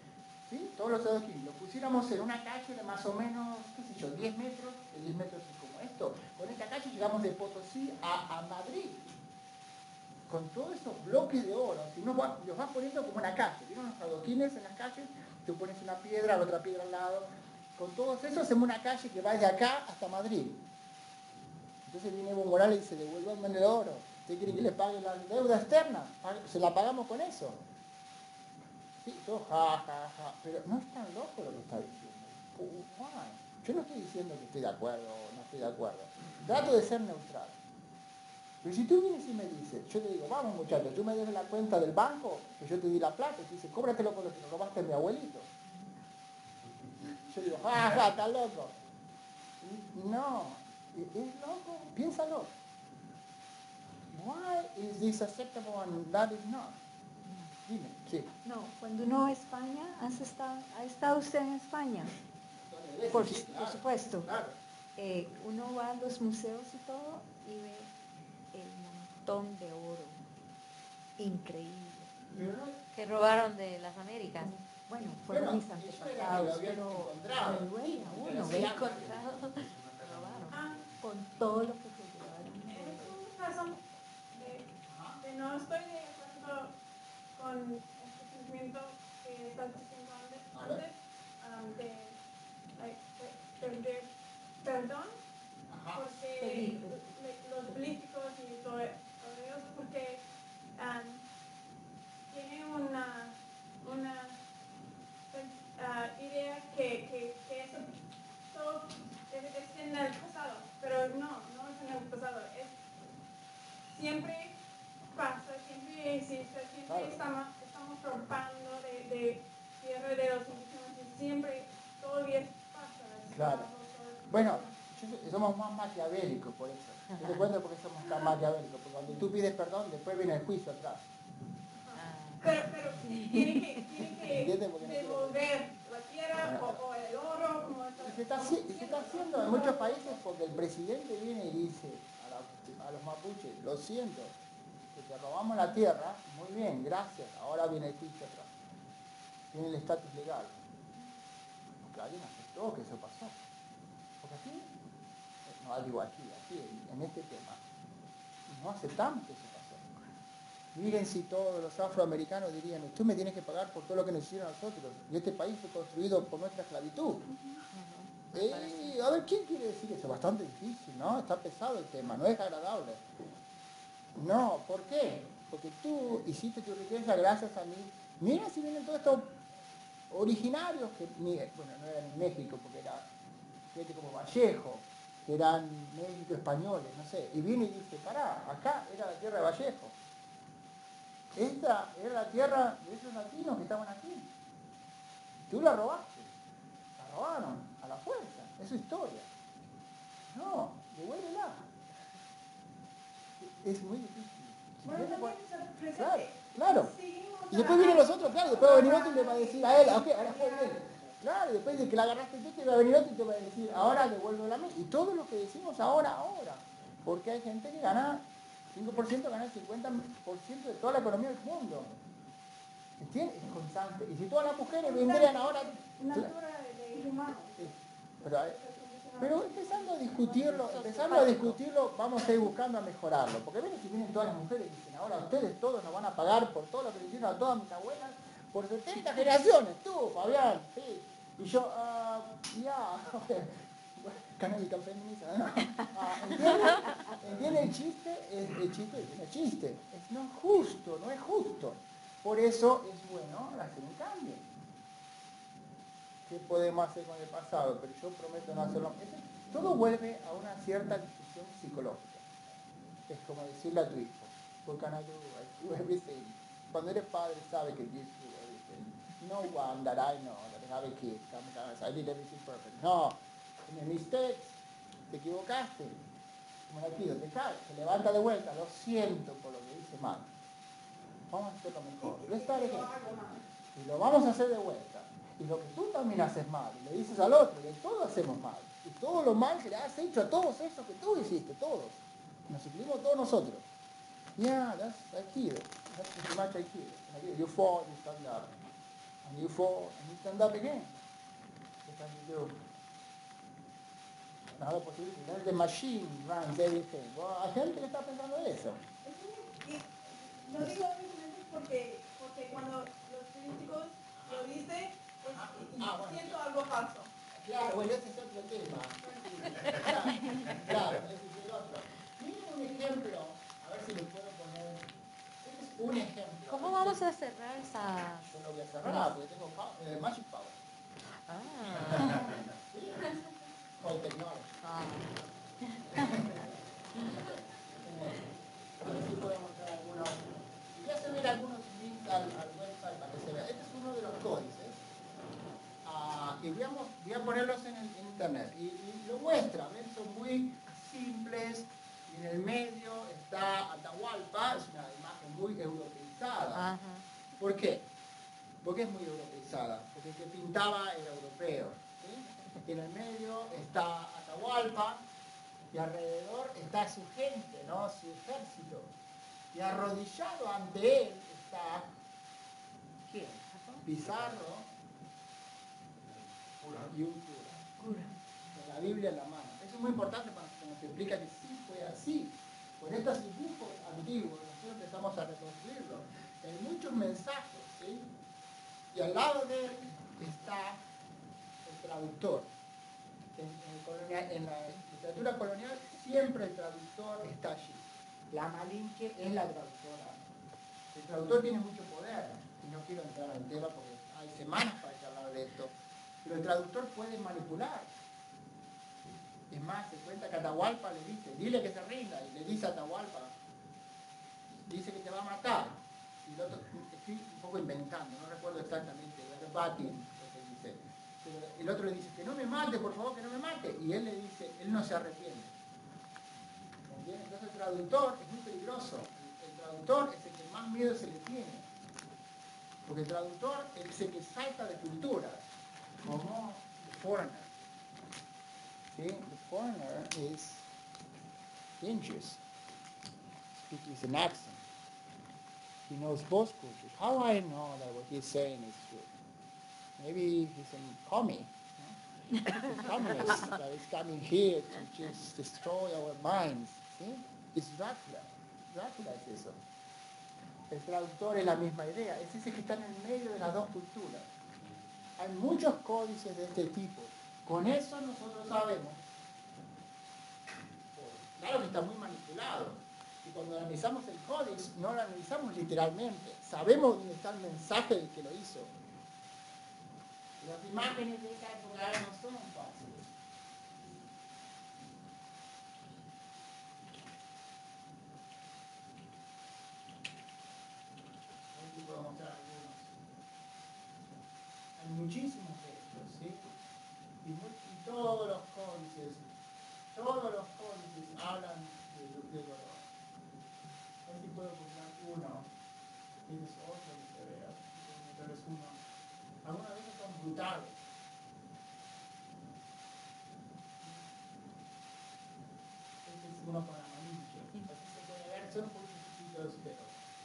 [SPEAKER 1] ¿sí? Todos los adoquines, lo pusiéramos en una calle de más o menos, qué sé yo, 10 metros, de 10 metros es como como esto. Con esta calle llegamos de Potosí a Madrid. Con todos esos bloques de oro. Si los vas poniendo como una calle. ¿Vieron los adoquines en las calles? Tú pones una piedra, la otra piedra al lado. Con todos esos hacemos una calle que va de acá hasta Madrid. Entonces viene Evo Morales y dice, devuélvanme el oro. ¿Ustedes quieren que le pague la deuda externa? Se la pagamos con eso. Sí, todo ja. Pero no es tan loco lo que está diciendo. Yo no estoy diciendo que estoy de acuerdo o no estoy de acuerdo. Trato de ser neutral. Pero si tú vienes y me dices, yo te digo, vamos muchachos, tú me debes la cuenta del banco, que yo te di la plata, y tú dices, cóbratelo con lo que lo robaste a mi abuelito. Yo digo, está loco. No, es loco, piénsalo. Why is this acceptable and that is not? Dime, sí.
[SPEAKER 2] No, cuando uno va a España, ¿ha estado usted en España? Por supuesto.
[SPEAKER 1] Claro.
[SPEAKER 2] Uno va a los museos y todo y ve el montón de oro. Increíble.
[SPEAKER 3] Que robaron de las Américas.
[SPEAKER 2] Bueno, fueron mis
[SPEAKER 1] eso era que lo
[SPEAKER 2] antepasados,
[SPEAKER 1] habían
[SPEAKER 2] pero
[SPEAKER 1] encontrado.
[SPEAKER 2] me duele a
[SPEAKER 1] Pero
[SPEAKER 2] uno
[SPEAKER 1] sí,
[SPEAKER 2] ver
[SPEAKER 3] Encontrado.
[SPEAKER 2] robaron con todo lo que se llevaron.
[SPEAKER 5] Es una razón de no estoy de acuerdo con este sentimiento que estás diciendo antes, de pedir perdón, porque los políticos y todo eso, porque tiene una idea que eso todo es en el pasado, pero no es en el pasado, siempre pasa, siempre existe, siempre estamos robando de tierra de los indígenas y siempre todavía pasa.
[SPEAKER 1] Claro. Bueno, somos más maquiavélicos por eso. Yo te cuento por qué somos tan maquiavélicos, porque cuando tú pides perdón, después viene el juicio atrás.
[SPEAKER 5] Pero tiene que devolver la tierra o el oro, como
[SPEAKER 1] Y se está haciendo en muchos países porque el presidente viene y dice a los mapuches, lo siento, que te robamos la tierra, muy bien, gracias, ahora viene el juicio atrás. Tiene el estatus legal. Porque alguien aceptó que eso pasó. Porque aquí, no digo aquí, en este tema, no aceptamos que eso pasó. Miren si todos los afroamericanos dirían, usted me tiene que pagar por todo lo que nos hicieron a nosotros. Y este país fue construido por nuestra esclavitud. A ver, ¿quién quiere decir eso? Bastante difícil, ¿no? Está pesado el tema, no es agradable. No, ¿por qué? Porque tú hiciste tu riqueza gracias a mí. Mira si vienen todos estos originarios, que no eran en México, porque era gente como Vallejo, que eran México españoles, no sé. Y viene y dice, pará, acá era la tierra de Vallejo. Esta era la tierra de esos latinos que estaban aquí. Tú la robaste. La robaron a la fuerza. Es su historia. No, devuélvela. Es muy difícil. Claro. Y después vienen los otros, claro, después va a venir otro y le va a decir a él, ok, ahora fue bien. Claro, después de que la agarraste tú, te va a venir otro y te va a decir, ahora devuélvela a mí. Y todo lo que decimos ahora. Porque hay gente que gana 5%, gana el 50% de toda la economía del mundo. ¿Entiendes? Es constante. Y si todas las mujeres vendrían ahora... Pero empezando a discutirlo, vamos a ir buscando a mejorarlo. Porque ven si vienen todas las mujeres y dicen, ahora ustedes todos nos van a pagar por todo lo que le hicieron a todas mis abuelas por 70 generaciones. Tú, Fabián, sí. Y yo, canónica feminista, ¿no? ¿Entiende el chiste? El chiste. No es justo. Por eso es bueno hacer un cambio. ¿Qué podemos hacer con el pasado? Pero yo prometo no hacerlo. Todo vuelve a una cierta discusión psicológica. Es como decirle a tu hijo, what can I do everything. Cuando eres padre, sabe que you do everything. No one that I know that I have a kid. I did everything perfect. No. En mistakes, te equivocaste. Como la pido, te caes, te levanta de vuelta. Lo siento por lo que hice mal. Vamos a hacerlo mejor. Y lo vamos a hacer de vuelta. Y lo que tú también haces mal, y le dices al otro, que todos hacemos mal. Y todo lo mal que le has hecho a todos esos que tú hiciste, todos. Nos incluimos todos nosotros. Yeah, that's here. That's pretty much I hear. You fall, you stand up. And you fall, and you stand up again. What can you do? nada posible. The machine runs everything. Bueno, hay gente que está pensando eso.
[SPEAKER 5] Y no digo únicamente porque cuando los críticos lo dicen, siento algo falso.
[SPEAKER 1] Claro, bueno, ese es otro tema. Claro, ese es el otro. Miren un ejemplo, a ver si les puedo poner. Este es un ejemplo.
[SPEAKER 3] ¿Cómo vamos a cerrar esa...?
[SPEAKER 1] Yo lo voy a cerrar porque tengo Magic Power.
[SPEAKER 3] Ah.
[SPEAKER 1] ¿Sí? Con technology.
[SPEAKER 3] Ah.
[SPEAKER 1] A ver si puedo mostrar algunos. Y voy a subir algunos links al website para que se vea. Este es uno de los códices. Y voy a ponerlos en internet. Y lo muestra, ¿ven? Son muy simples. Y en el medio está Atahualpa, es una imagen muy europeizada.
[SPEAKER 3] Ajá.
[SPEAKER 1] ¿Por qué? Porque es muy europeizada. Porque el que pintaba era europeo. ¿Sí? Y en el medio está Atahualpa. Y alrededor está su gente, ¿no? Su ejército. Y arrodillado ante él está ¿quién? Pizarro y un cura. Con la Biblia en la mano. Eso es muy importante para que nos explica que sí fue así. Con estos dibujos antiguos nosotros empezamos a reconstruirlo. Hay muchos mensajes, ¿sí? Y al lado de él está el traductor. En la literatura colonial siempre el traductor está allí. La Malinche es la traductora. El traductor tiene mucho poder, y no quiero entrar al tema porque hay semanas para hablar de esto, pero el traductor puede manipular. Es más, se cuenta que Atahualpa le dice, dile que se rinda, y le dice a Atahualpa, dice que te va a matar. Y el otro, estoy un poco inventando, no recuerdo exactamente, verbatim lo que dice. Pero el otro le dice, que no me mate, por favor, que no me mate. Y él le dice, él no se arrepiente. ¿Entiendes? Entonces el traductor es muy peligroso. El traductor es el que más miedo se le tiene. Porque el traductor es el que salta de culturas, como the foreigner. ¿Sí? The foreigner is dangerous. Speaking with an accent. He knows both cultures. How I know that what he's saying is true? Maybe he's a commie. He's a communist that is coming here to just destroy our minds. ¿Sí? It's Dracula. Dracula es eso. El traductor es la misma idea. Es ese que está en el medio de las dos culturas. Hay muchos códices de este tipo. Con eso nosotros sabemos. Claro que está muy manipulado. Y cuando analizamos el códice, no lo analizamos literalmente. Sabemos dónde está el mensaje del que lo hizo. Las imágenes de esa época no son fáciles. Aquí puedo mostrar algunos. Hay muchísimos de estos, ¿sí? Y todos los códices hablan de dolor. A ver si puedo mostrar uno. Tienes otro que se vea. Pero es uno. Algunas veces son brutales. Este es uno con la Malinche. Así se puede ver, son un poquito chiquitos, pero...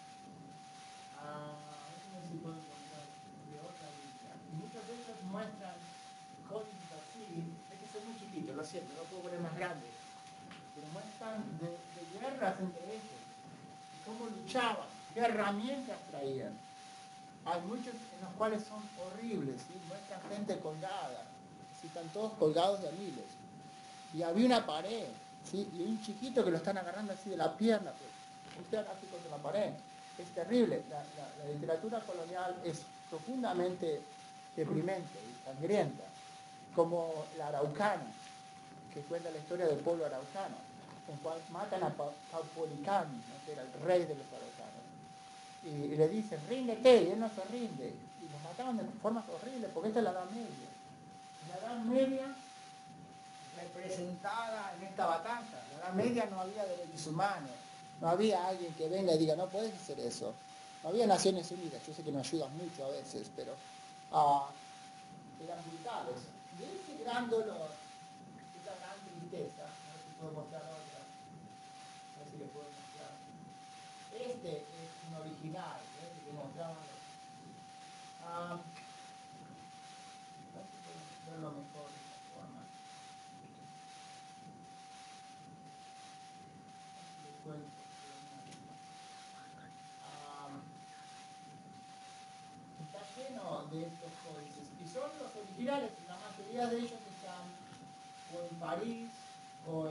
[SPEAKER 1] a ver si puedo encontrar de otra Biblia. Y muchas veces muestran códices así, es que son muy chiquitos, lo siento, no puedo poner más grandes. Pero muestran de guerras entre ellos, cómo luchaban, qué herramientas traían. Hay muchos en los cuales son horribles, ¿sí? Muestran gente colgada, ¿sí? Están todos colgados de miles. Y había una pared, ¿sí? Y un chiquito que lo están agarrando así de la pierna, pues. Están así contra la pared. Es terrible. La literatura colonial es profundamente deprimente y sangrienta, como la araucana, que cuenta la historia del pueblo araucano, en cual matan a Caupolicán, ¿no? Que era el rey de los araucanos. Y le dicen, ríndete, y él no se rinde. Y los mataban de formas horribles, porque esta es la Edad Media. La Edad Media representada en esta batalla. En la Edad Media no había derechos humanos, no había alguien que venga y diga, no puedes hacer eso. No había Naciones Unidas, yo sé que nos ayudan mucho a veces, pero eran brutales. Y ese gran dolor, esa gran tristeza, a ver si puedo mostrar otra, a ver si le puedo mostrar. Este es un original, que mostraba. A ver si puedo verlo mejor de esta forma. de estos códices. Y son los originales, la mayoría de ellos están o en París o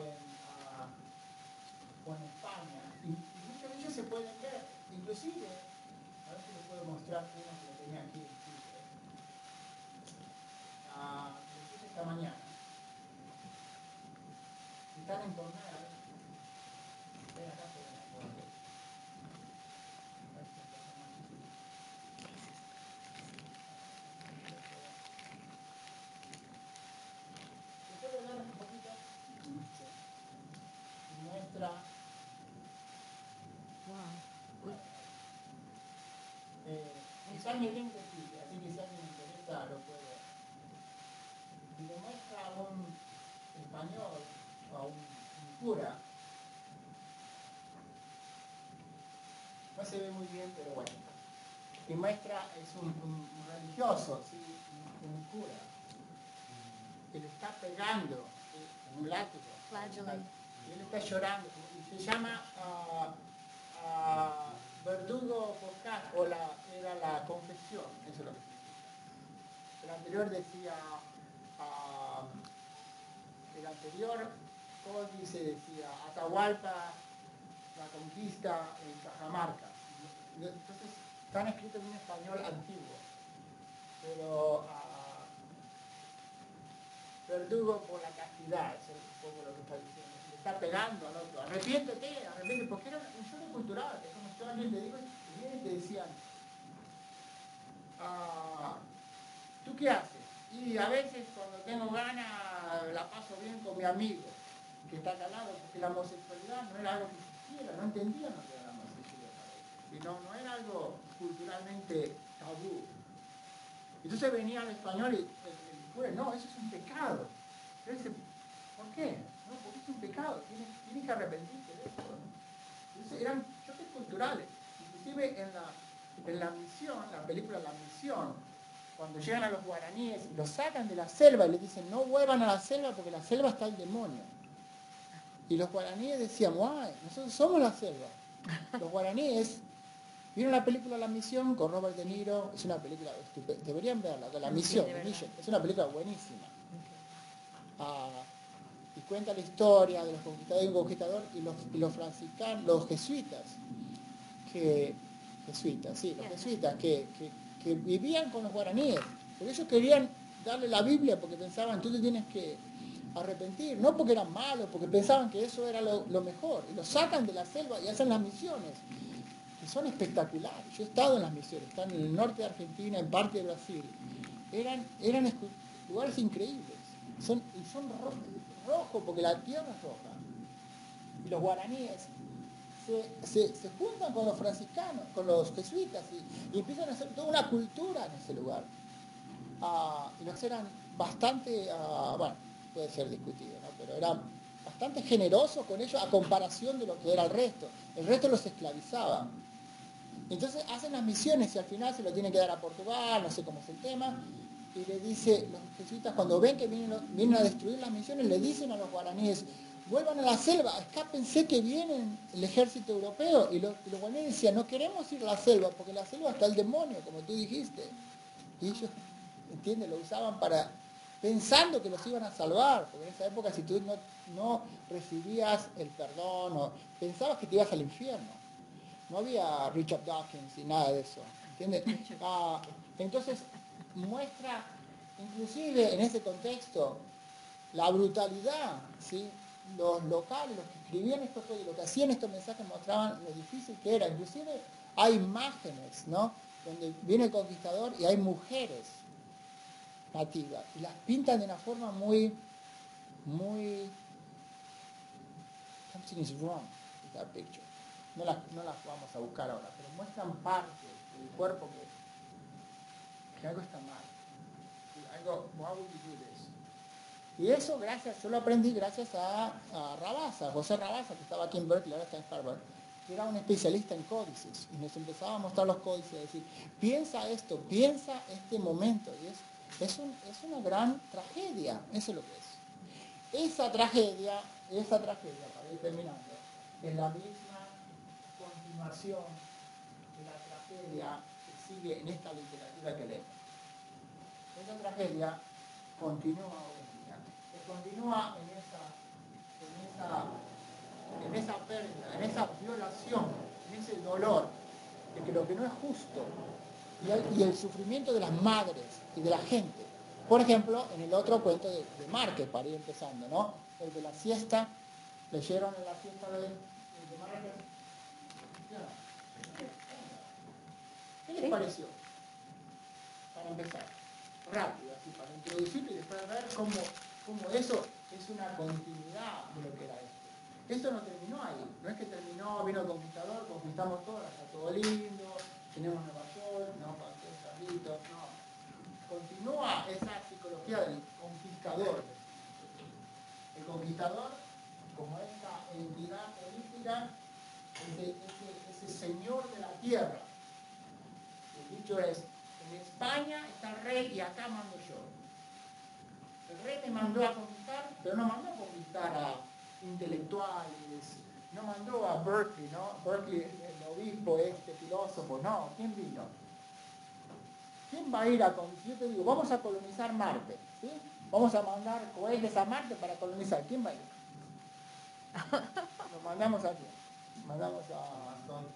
[SPEAKER 1] o en España. Y muchos de ellos se pueden ver. Inclusive, a ver si les puedo mostrar uno que lo tenía aquí en Twitter. Lo puse esta mañana. Están en Cornell. Ven acá, se ven acá. ¿Se puede ver un poquito? Muestra.
[SPEAKER 2] Wow.
[SPEAKER 1] Está en el link de Twitter, así que si a alguien le interesa lo puede ver. Y le muestra a un español o a un cura. No se ve muy bien, pero bueno. Y muestra, es un religioso, ¿sí? Un cura, que le está pegando con un látigo.
[SPEAKER 2] Flagellate.
[SPEAKER 1] Y él está llorando. Y se llama Verdugo Podcast, o era la confesión, eso es lo que significa. El anterior decía, el anterior códice decía Atahualpa, la conquista en Cajamarca. Entonces están escritos en un español antiguo, pero Verdugo por la castidad, eso es un poco lo que está diciendo. Le está pegando al otro. Arrepiéntete, porque era un show cultural. Es como yo a alguien te digo, y vienen y te decían, ¿tú qué haces? Y a veces cuando tengo ganas la paso bien con mi amigo, que está calado, porque la homosexualidad no era algo que existiera, no entendían lo que era la homosexualidad para ellos. Y no era algo culturalmente tabú. Entonces venía al español y el cura, no, eso es un pecado. Él dice, ¿por qué? No, porque es un pecado, tienes que arrepentirte de eso. ¿No? Entonces eran choques culturales. Inclusive en la misión, la película La Misión, cuando llegan a los guaraníes, los sacan de la selva y les dicen, no vuelvan a la selva porque en la selva está el demonio. Y los guaraníes decían, guay, nosotros somos la selva. Los guaraníes vieron la película La Misión con Robert De Niro, es una película estupenda, deberían verla, La Misión, es una película buenísima. Y cuenta la historia de los conquistadores y conquistador y los franciscanos, los jesuitas, que vivían con los guaraníes, porque ellos querían darle la Biblia porque pensaban, tú te tienes que arrepentir, no porque eran malos, porque pensaban que eso era lo mejor, y los sacan de la selva y hacen las misiones, que son espectaculares. Yo he estado en las misiones, están en el norte de Argentina, en parte de Brasil, eran lugares increíbles, son rojos porque la tierra es roja, y los guaraníes se juntan con los franciscanos, con los jesuitas, y empiezan a hacer toda una cultura en ese lugar. Y los eran bastante, bueno, puede ser discutido, ¿no? Pero eran bastante generosos con ellos a comparación de lo que era el resto. El resto los esclavizaba. Entonces hacen las misiones y al final se lo tienen que dar a Portugal, no sé cómo es el tema, y le dice, los jesuitas cuando ven que vienen a destruir las misiones, le dicen a los guaraníes, vuelvan a la selva, escápense que viene el ejército europeo. Y los guaraníes decían, no queremos ir a la selva, porque en la selva está el demonio, como tú dijiste. Y ellos, ¿entiendes? Lo usaban pensando que los iban a salvar, porque en esa época si tú no recibías el perdón, o pensabas que te ibas al infierno. No había Richard Dawkins y nada de eso, ¿entiendes? Entonces muestra, inclusive en ese contexto, la brutalidad, ¿sí? Los locales, los que escribían estos códigos, los que hacían estos mensajes mostraban lo difícil que era. Inclusive hay imágenes, ¿no? Donde viene el conquistador y hay mujeres nativas y las pintan de una forma muy something is wrong with that picture. No las vamos a buscar ahora, pero muestran parte del cuerpo que algo está mal. Algo, why would you do this? Y eso yo lo aprendí gracias a Rabasa, José Rabasa, que estaba aquí en Berkeley, ahora está en Harvard, que era un especialista en códices, y nos empezaba a mostrar los códices, decir, piensa esto, piensa este momento, y es una gran tragedia, eso es lo que es. Esa tragedia, para ir terminando, es la misma continuación de la tragedia que sigue en esta literatura que leemos. esa tragedia continúa hoy en día. Continúa en esa pérdida, en esa violación, en ese dolor, de que lo que no es justo, y el sufrimiento de las madres y de la gente. Por ejemplo, en el otro cuento de Márquez, para ir empezando, ¿no? El de la siesta, leyeron en la siesta de Márquez. ¿Sí o no? ¿Qué les pareció? Para empezar, rápido, así, para introducirlo y después ver cómo eso es una continuidad de lo que era esto. Esto no terminó ahí, no es que terminó, vino el conquistador, conquistamos todo, está todo lindo, tenemos Nueva York, no, Carlitos, no. Continúa esa psicología del conquistador. El conquistador, como esta entidad política, ese señor de la tierra. El dicho es, en España está el rey y acá mando yo. El rey me mandó a conquistar, pero no mandó a conquistar a intelectuales, no mandó a Berkeley, ¿no? Berkeley, el obispo, filósofo, no. ¿Quién vino? ¿Quién va a ir a conquistar? Yo te digo, vamos a colonizar Marte, ¿sí? Vamos a mandar cohetes a Marte para colonizar. ¿Quién va a ir? Lo mandamos aquí. Mandamos a...
[SPEAKER 4] Más tonto.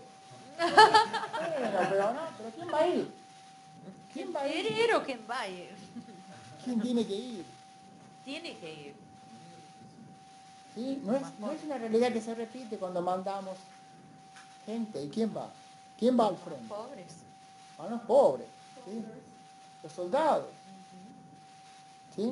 [SPEAKER 1] Pero ¿quién va a ir? ¿Quién va a ir?
[SPEAKER 3] ¿Quiere ir o quién va a ir?
[SPEAKER 1] ¿Quién tiene que ir?
[SPEAKER 3] Tiene que ir.
[SPEAKER 1] ¿Sí? No es una realidad que se repite cuando mandamos gente. ¿Y quién va? ¿Quién va al frente?
[SPEAKER 3] Pobres.
[SPEAKER 1] Van los pobres, ¿sí? Los soldados. ¿Sí?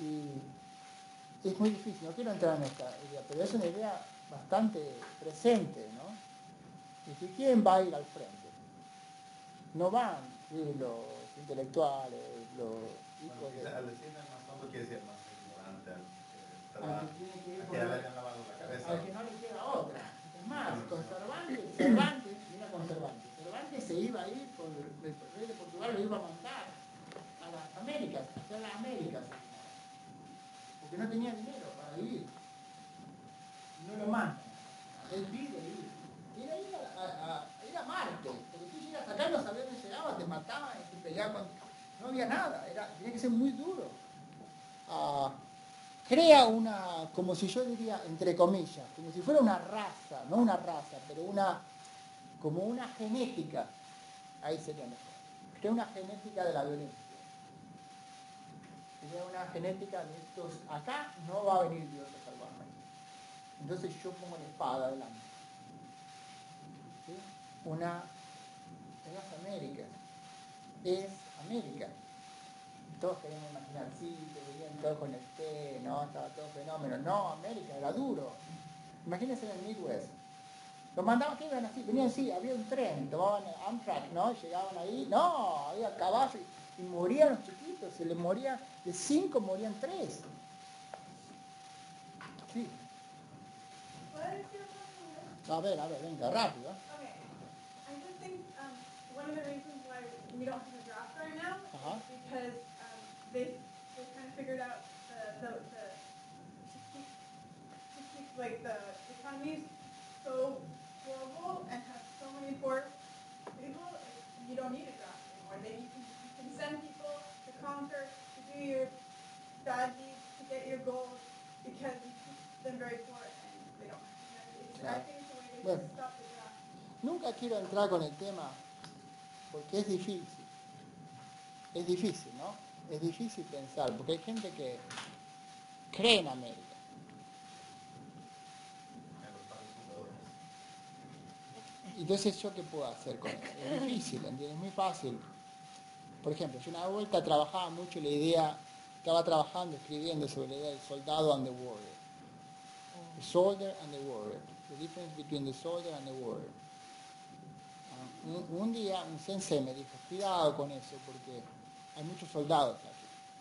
[SPEAKER 1] Y es muy difícil, no quiero entrar en esta idea, pero es una idea bastante presente, ¿no? Y que ¿quién va a ir al frente? No van, ¿sí? Los intelectuales, los hijos de...
[SPEAKER 4] Al decir el más tonto quiere decir más ignorante,
[SPEAKER 1] al que tiene que ir
[SPEAKER 4] al
[SPEAKER 1] por
[SPEAKER 4] que ya le
[SPEAKER 1] la-
[SPEAKER 4] hayan lavado la cabeza.
[SPEAKER 1] al que no le queda otra. Es más, Cervantes, mira con Cervantes. Cervantes se iba a ir, el rey de Portugal lo iba a mandar a las Américas, a hacer las Américas, porque no tenía dinero para vivir. No lo mandan. Él pide ir. Era ir a Marte, porque tú llegas acá, los aviones llegaban, te mataban, te peleaban, no había nada, tenía que ser muy duro. Crea una, como si yo diría, entre comillas, como si fuera una raza, no una raza, pero como una genética, ahí sería mejor. Crea una genética de la violencia. Crea una genética de estos, acá no va a venir Dios a salvarme. Entonces yo pongo la espada adelante. ¿Sí? Es las Américas. Es América. Todos queríamos imaginar, sí, que venían todos con el té, ¿no? Estaba todo fenómeno. No, América era duro. Imagínense en el Midwest. Los mandaban que iban así, venían así, había un tren, tomaban Amtrak, ¿no? Llegaban ahí, no, había caballos y morían los chiquitos, se les moría, de 5 morían 3. Sí.
[SPEAKER 5] ¿Puedo decir algo?
[SPEAKER 1] A ver, venga, rápido.
[SPEAKER 5] Okay. I just think one of the reasons why we don't have a draft right now
[SPEAKER 1] Uh-huh.
[SPEAKER 5] is because they kind of figured out to keep like the economy so horrible and have so many poor people. You don't need a draft anymore. You can send people to conquer, to do your bad deeds, to get your goals, because you keep them very poor and they don't. I think it's a way to
[SPEAKER 1] Bueno.
[SPEAKER 5] stop the draft.
[SPEAKER 1] Nunca quiero entrar con el tema porque es difícil. Es difícil, ¿no? Es difícil pensar, porque hay gente que cree en América. Entonces, ¿yo qué puedo hacer con eso? Es difícil, ¿entiendes? Es muy fácil. Por ejemplo, yo una vuelta trabajaba mucho la idea, estaba trabajando, escribiendo sobre la idea del soldado and the warrior. The soldier and the warrior. The difference between the soldier and the warrior. Un día un sensei me dijo, cuidado con eso, porque hay muchos soldados aquí.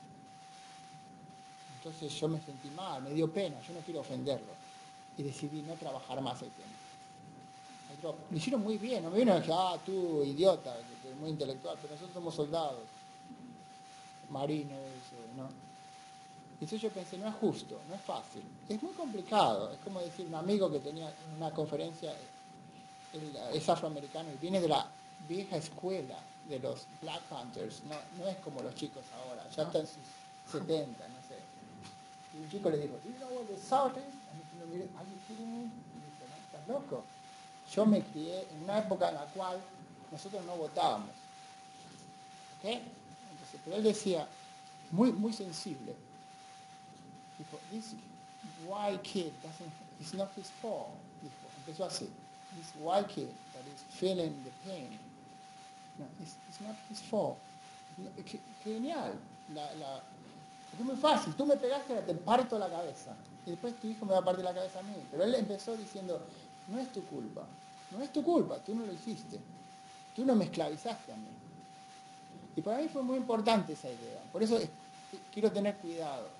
[SPEAKER 1] Entonces yo me sentí mal, me dio pena, yo no quiero ofenderlo. Y decidí no trabajar más el tema. Lo hicieron muy bien, no me vino a decir, tú idiota, que eres muy intelectual, pero nosotros somos soldados, marinos, ¿no? Y entonces yo pensé, no es justo, no es fácil, es muy complicado. Es como decir, un amigo que tenía una conferencia, él es afroamericano y viene de la vieja escuela, de los Black Panthers, no es como los chicos ahora, ya están en sus 70, no sé. Y un chico le dijo, ¿do you know what the South is? Y me miró, ¿are you kidding me? Y dijo, ¿no? ¿Estás loco? Yo me crié en una época en la cual nosotros no votábamos. ¿Ok? Entonces, pero él decía, muy sensible, dijo, this white kid it's not his fault. Dijo, empezó así, this white kid that is feeling the pain, no, it's not his fault. No, genial. Es muy fácil, tú me pegaste, te parto la cabeza. Y después tu hijo me va a partir la cabeza a mí. Pero él empezó diciendo, no es tu culpa, tú no lo hiciste. Tú no me esclavizaste a mí. Y para mí fue muy importante esa idea. Por eso quiero tener cuidado.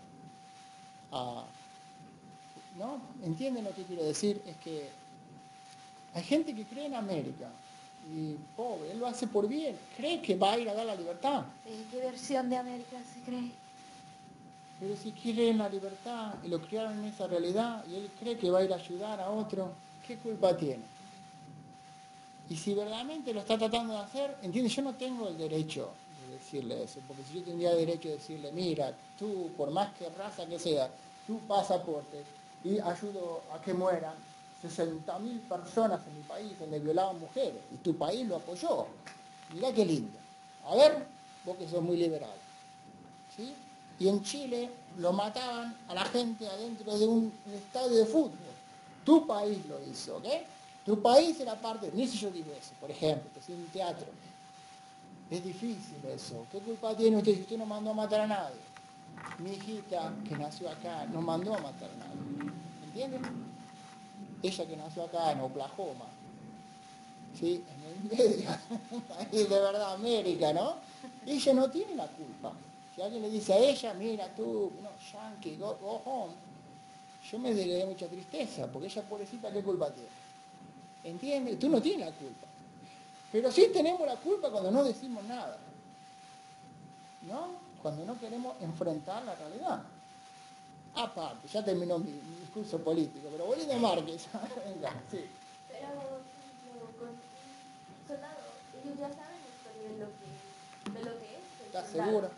[SPEAKER 1] ¿No? ¿Entienden lo que quiero decir? Es que hay gente que cree en América. Y pobre, él lo hace por bien. Cree que va a ir a dar la libertad.
[SPEAKER 2] ¿Qué versión de América se cree?
[SPEAKER 1] Pero si quiere en la libertad y lo criaron en esa realidad y él cree que va a ir a ayudar a otro, ¿qué culpa tiene? Y si verdaderamente lo está tratando de hacer, ¿entiendes? Yo no tengo el derecho de decirle eso, porque si yo tendría el derecho de decirle, mira, tú, por más que raza que sea, tu pasaporte y ayudo a que mueran 60.000 personas en mi país donde violaban mujeres, y tu país lo apoyó. Mirá qué lindo. A ver, vos que sos muy liberal. ¿Sí? Y en Chile lo mataban a la gente adentro de un estadio de fútbol. Tu país lo hizo, ¿ok? Tu país era parte, ni si yo digo eso, por ejemplo, que es un teatro. Es difícil eso. ¿Qué culpa tiene usted si usted no mandó a matar a nadie? Mi hijita, que nació acá, no mandó a matar a nadie. ¿Entienden? Ella que nació acá en Oklahoma, ¿sí? En el medio, ahí de verdad, América, ¿no? Ella no tiene la culpa. Si alguien le dice a ella, mira tú, no, yankee, go home, yo me daría mucha tristeza, porque ella, pobrecita, ¿qué culpa tiene? ¿Entiendes? Tú no tienes la culpa. Pero sí tenemos la culpa cuando no decimos nada, ¿no? Cuando no queremos enfrentar la realidad. Aparte, ya terminó mi discurso político, pero volviendo a Márquez, venga, sí.
[SPEAKER 6] Pero, por ejemplo, con un soldado, ellos ya saben la historia de lo que es el
[SPEAKER 1] ¿Estás
[SPEAKER 6] soldado.
[SPEAKER 1] seguro?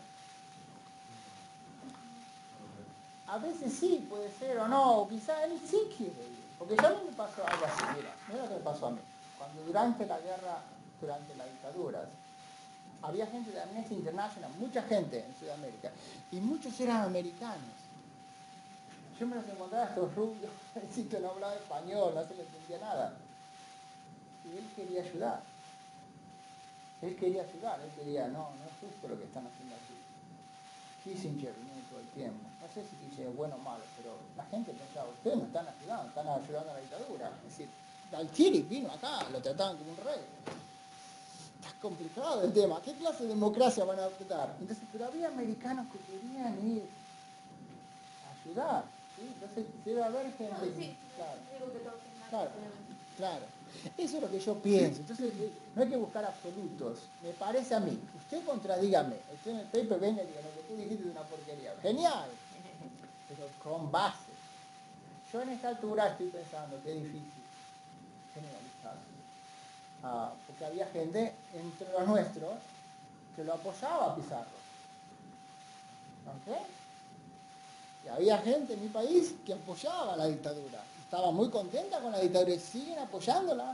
[SPEAKER 1] A veces sí, puede ser o no, o quizá él sí quiere ir. Porque ya a mí me pasó algo así, mira lo que me pasó a mí. Cuando durante la guerra, durante las dictaduras, había gente de Amnesty International, mucha gente en Sudamérica, y muchos eran americanos. Yo me los encontraba estos rubios, el sitio no hablaba español, no se le entendía nada. Y él quería ayudar. Él quería, no es justo lo que están haciendo aquí. Kissinger vino todo el tiempo. No sé si Kissinger es bueno o malo, pero la gente pensaba, ustedes no están ayudando a la dictadura. Es decir, Galtieri vino acá, lo trataban como un rey. Está complicado el tema. ¿Qué clase de democracia van a adoptar? Entonces, pero había americanos que querían ir a ayudar. ¿Sí? Entonces, debe haber gente.
[SPEAKER 6] No, sí,
[SPEAKER 1] Claro.
[SPEAKER 6] digo que todos son más,
[SPEAKER 1] Claro,
[SPEAKER 6] pero-
[SPEAKER 1] claro. Eso es lo que yo pienso. Entonces, no hay que buscar absolutos. Me parece a mí. Usted contradígame. Usted en el paper venga y diga, lo que tú dijiste es una porquería. Genial. Pero con base. Yo en esta altura estoy pensando que es difícil generalizar. Porque había gente entre los nuestros que lo apoyaba a Pizarro. ¿Ok? Y había gente en mi país que apoyaba la dictadura. Estaba muy contenta con la dictadura y siguen apoyándola.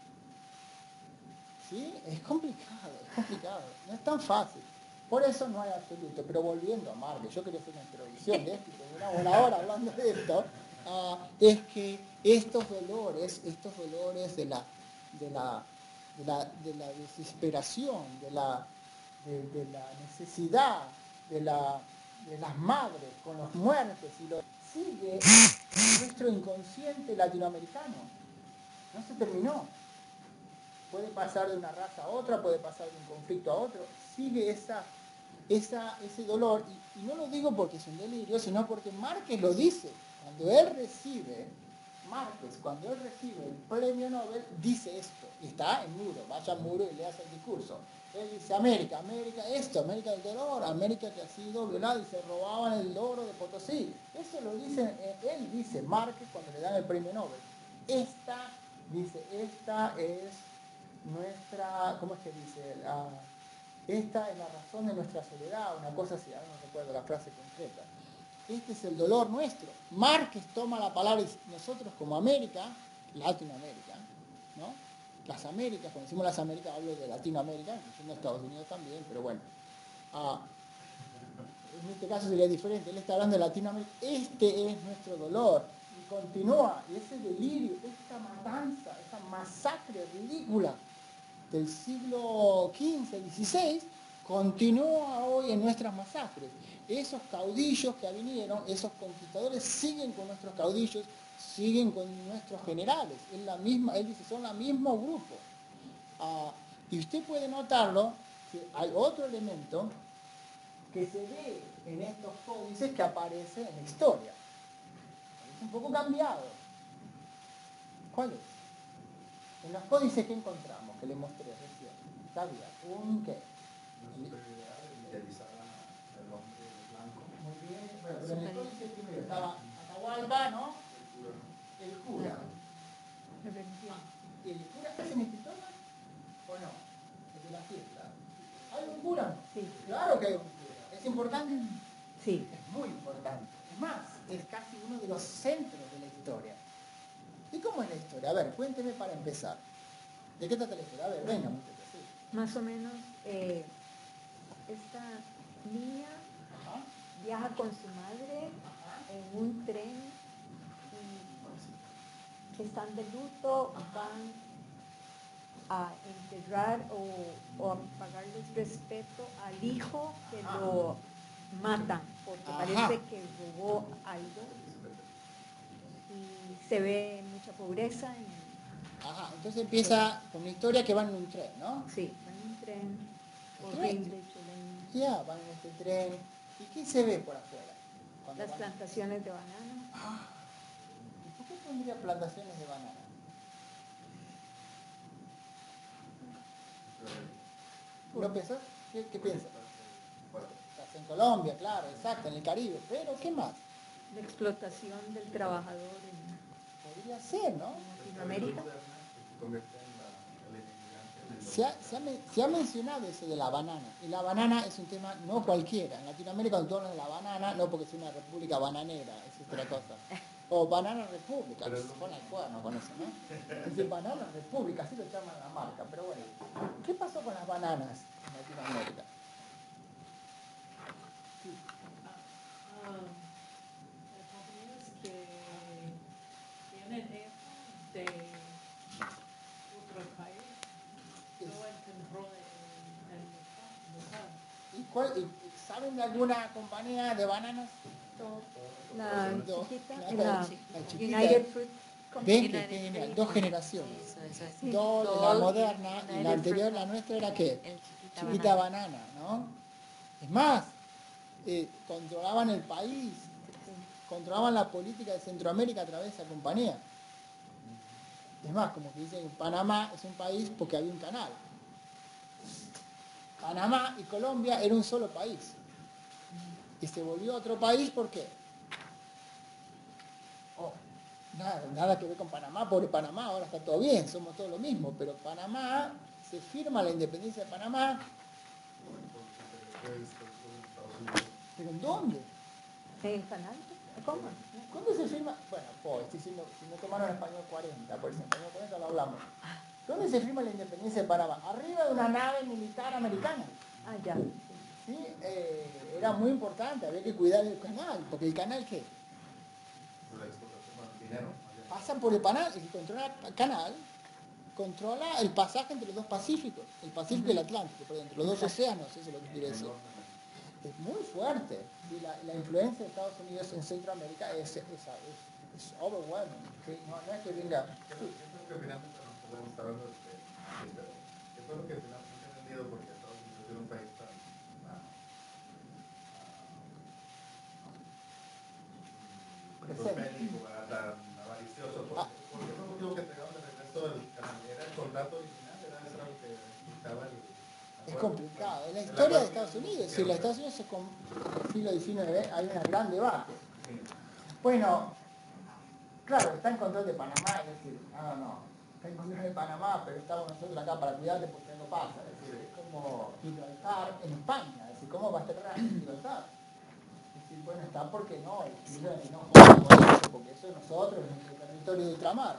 [SPEAKER 1] ¿Sí? Es complicado. No es tan fácil. Por eso no hay absoluto. Pero volviendo a Márquez, yo quería hacer una introducción de esto y terminamos una hora hablando de esto. Es que estos dolores de la desesperación, de la necesidad, de las madres con los muertos y lo sigue nuestro inconsciente latinoamericano. No se terminó. Puede pasar de una raza a otra, puede pasar de un conflicto a otro. Sigue ese dolor. Y no lo digo porque es un delirio, sino porque Márquez lo dice. Cuando él recibe el premio Nobel, dice esto. Y está en Muro. Vaya a Muro y le hace el discurso. Él dice, América del dolor, América que ha sido violada y se robaban el oro de Potosí. Eso lo dice, él dice, Márquez, cuando le dan el premio Nobel. Esta es nuestra, ¿cómo es que dice? Esta es la razón de nuestra soledad, una cosa así, ahora no recuerdo la frase concreta. Este es el dolor nuestro. Márquez toma la palabra, nosotros como América, Latinoamérica, ¿no? Las Américas, cuando decimos las Américas hablo de Latinoamérica, incluyendo Estados Unidos también, pero bueno. En este caso sería diferente, él está hablando de Latinoamérica, este es nuestro dolor, y continúa, y ese delirio, esta matanza, esta masacre ridícula del siglo XV, XVI, continúa hoy en nuestras masacres. Esos caudillos que vinieron, esos conquistadores siguen con nuestros caudillos, siguen con nuestros generales, es la misma, él dice, son el mismo grupo. Y usted puede notarlo, que hay otro elemento que se ve en estos códices que aparece en la historia. Es un poco cambiado. ¿Cuál es? En los códices que encontramos, que le mostré recién, había un ¿qué?
[SPEAKER 4] Una superioridad de idealizar al hombre blanco.
[SPEAKER 1] Muy bien, bueno, pero en el códice primero estaba Atahualpa, ¿no? El cura. ¿Y el cura es en escritorio o no? El de la fiesta. ¿Hay un cura?
[SPEAKER 2] Sí.
[SPEAKER 1] Claro que hay un cura. ¿Es importante?
[SPEAKER 2] Sí.
[SPEAKER 1] Es muy importante. Es más, es casi uno de los centros de la historia. ¿Y cómo es la historia? A ver, cuénteme para empezar. ¿De qué trata la historia? A ver, venga, muchachos. Sí.
[SPEAKER 2] Más o menos, esta niña
[SPEAKER 1] Ajá.
[SPEAKER 2] viaja con su madre en un tren y están de luto, van a enterrar o a pagarles respeto al hijo que lo matan porque parece que robó algo y se ve mucha pobreza en
[SPEAKER 1] Ajá, entonces empieza con una historia que van en un tren, ¿no?
[SPEAKER 2] sí, van en un tren
[SPEAKER 1] ¿El
[SPEAKER 2] horrible,
[SPEAKER 1] tren?
[SPEAKER 2] chileno.
[SPEAKER 1] Ya, van en este tren. ¿Y qué se ve por afuera? Cuando
[SPEAKER 2] Las
[SPEAKER 1] van?
[SPEAKER 2] plantaciones de banana.
[SPEAKER 1] ¿Y por qué pondría plantaciones de banana? ¿No pensó? ¿Qué piensa? Estás en Colombia, claro, exacto, en el Caribe. Pero, ¿qué más?
[SPEAKER 2] La explotación del trabajador en
[SPEAKER 1] Podría ser, ¿no?
[SPEAKER 2] Latinoamérica.
[SPEAKER 1] Se ha mencionado eso de la banana. Y la banana es un tema no cualquiera. En Latinoamérica, cuando hablan de la banana, no porque es una república bananera, es otra cosa. O banana república, que se pone al cuerno con eso, ¿no? Es decir, banana república, así lo llaman la marca. Pero bueno, ¿qué pasó con las bananas en Latinoamérica?
[SPEAKER 7] Compañías que tienen eso de otro país, no encontró el local.
[SPEAKER 1] ¿Y saben de alguna compañía de bananas?
[SPEAKER 2] La
[SPEAKER 1] Dos.
[SPEAKER 2] chiquita,
[SPEAKER 1] La
[SPEAKER 2] la
[SPEAKER 1] chiquita.
[SPEAKER 2] United Fruit
[SPEAKER 1] ¿Ven
[SPEAKER 2] Company.
[SPEAKER 1] qué genial? Dos generaciones.
[SPEAKER 3] Eso.
[SPEAKER 1] Dos, la moderna y la anterior, la nuestra era ¿qué?
[SPEAKER 3] El
[SPEAKER 1] Chiquita banana, ¿no? Es más, controlaban el país, controlaban la política de Centroamérica a través de esa compañía. Es más, como que dicen, Panamá es un país porque había un canal. Panamá y Colombia era un solo país. Y se volvió otro país, ¿por qué? Nada que ver con Panamá, pobre Panamá, ahora está todo bien, somos todos lo mismo, pero Panamá, se firma la independencia de Panamá. ¿Pero en dónde?
[SPEAKER 2] ¿En el canal? ¿Cómo?
[SPEAKER 1] ¿Cuándo se firma? Bueno, estoy diciendo, si no tomaron español 40, por eso en español 40 lo hablamos. ¿Dónde se firma la independencia de Panamá? Arriba de una nave militar americana.
[SPEAKER 2] Ah, ya.
[SPEAKER 1] ¿Sí? Era muy importante, había que cuidar el canal, porque el canal, ¿qué? Pasan por el canal, el que controla el canal controla el pasaje entre los dos Pacíficos, el Pacífico y el Atlántico, perdón, entre los dos océanos, eso es lo que quiere decir. Es muy fuerte. Y la influencia de Estados Unidos en Centroamérica es overwhelming. ¿Sí? No es que venga.
[SPEAKER 4] ¿Qué fue lo que finalmente nos podemos estar hablando ¿qué fue lo que finalmente he entendido? Porque Estados Unidos es un país tan bélico, tan avaricioso. ¿Por qué fue el motivo que entregaron de regreso del canal? ¿Era el contrato original? ¿Era eso algo que dictaba el...?
[SPEAKER 1] Es complicado. En la historia de Estados Unidos, si la Estados Unidos en el siglo XIX hay una gran debate. Bueno, claro, está en control de Panamá, es decir, no, está en control de Panamá, pero estamos nosotros acá para cuidarte porque no pasa. Es decir, es como Gibraltar, está en España. Es decir, ¿cómo va a estar en Gibraltar? Es decir, bueno, está porque no, y no juega con eso, porque eso es nosotros, es nuestro territorio de ultramar.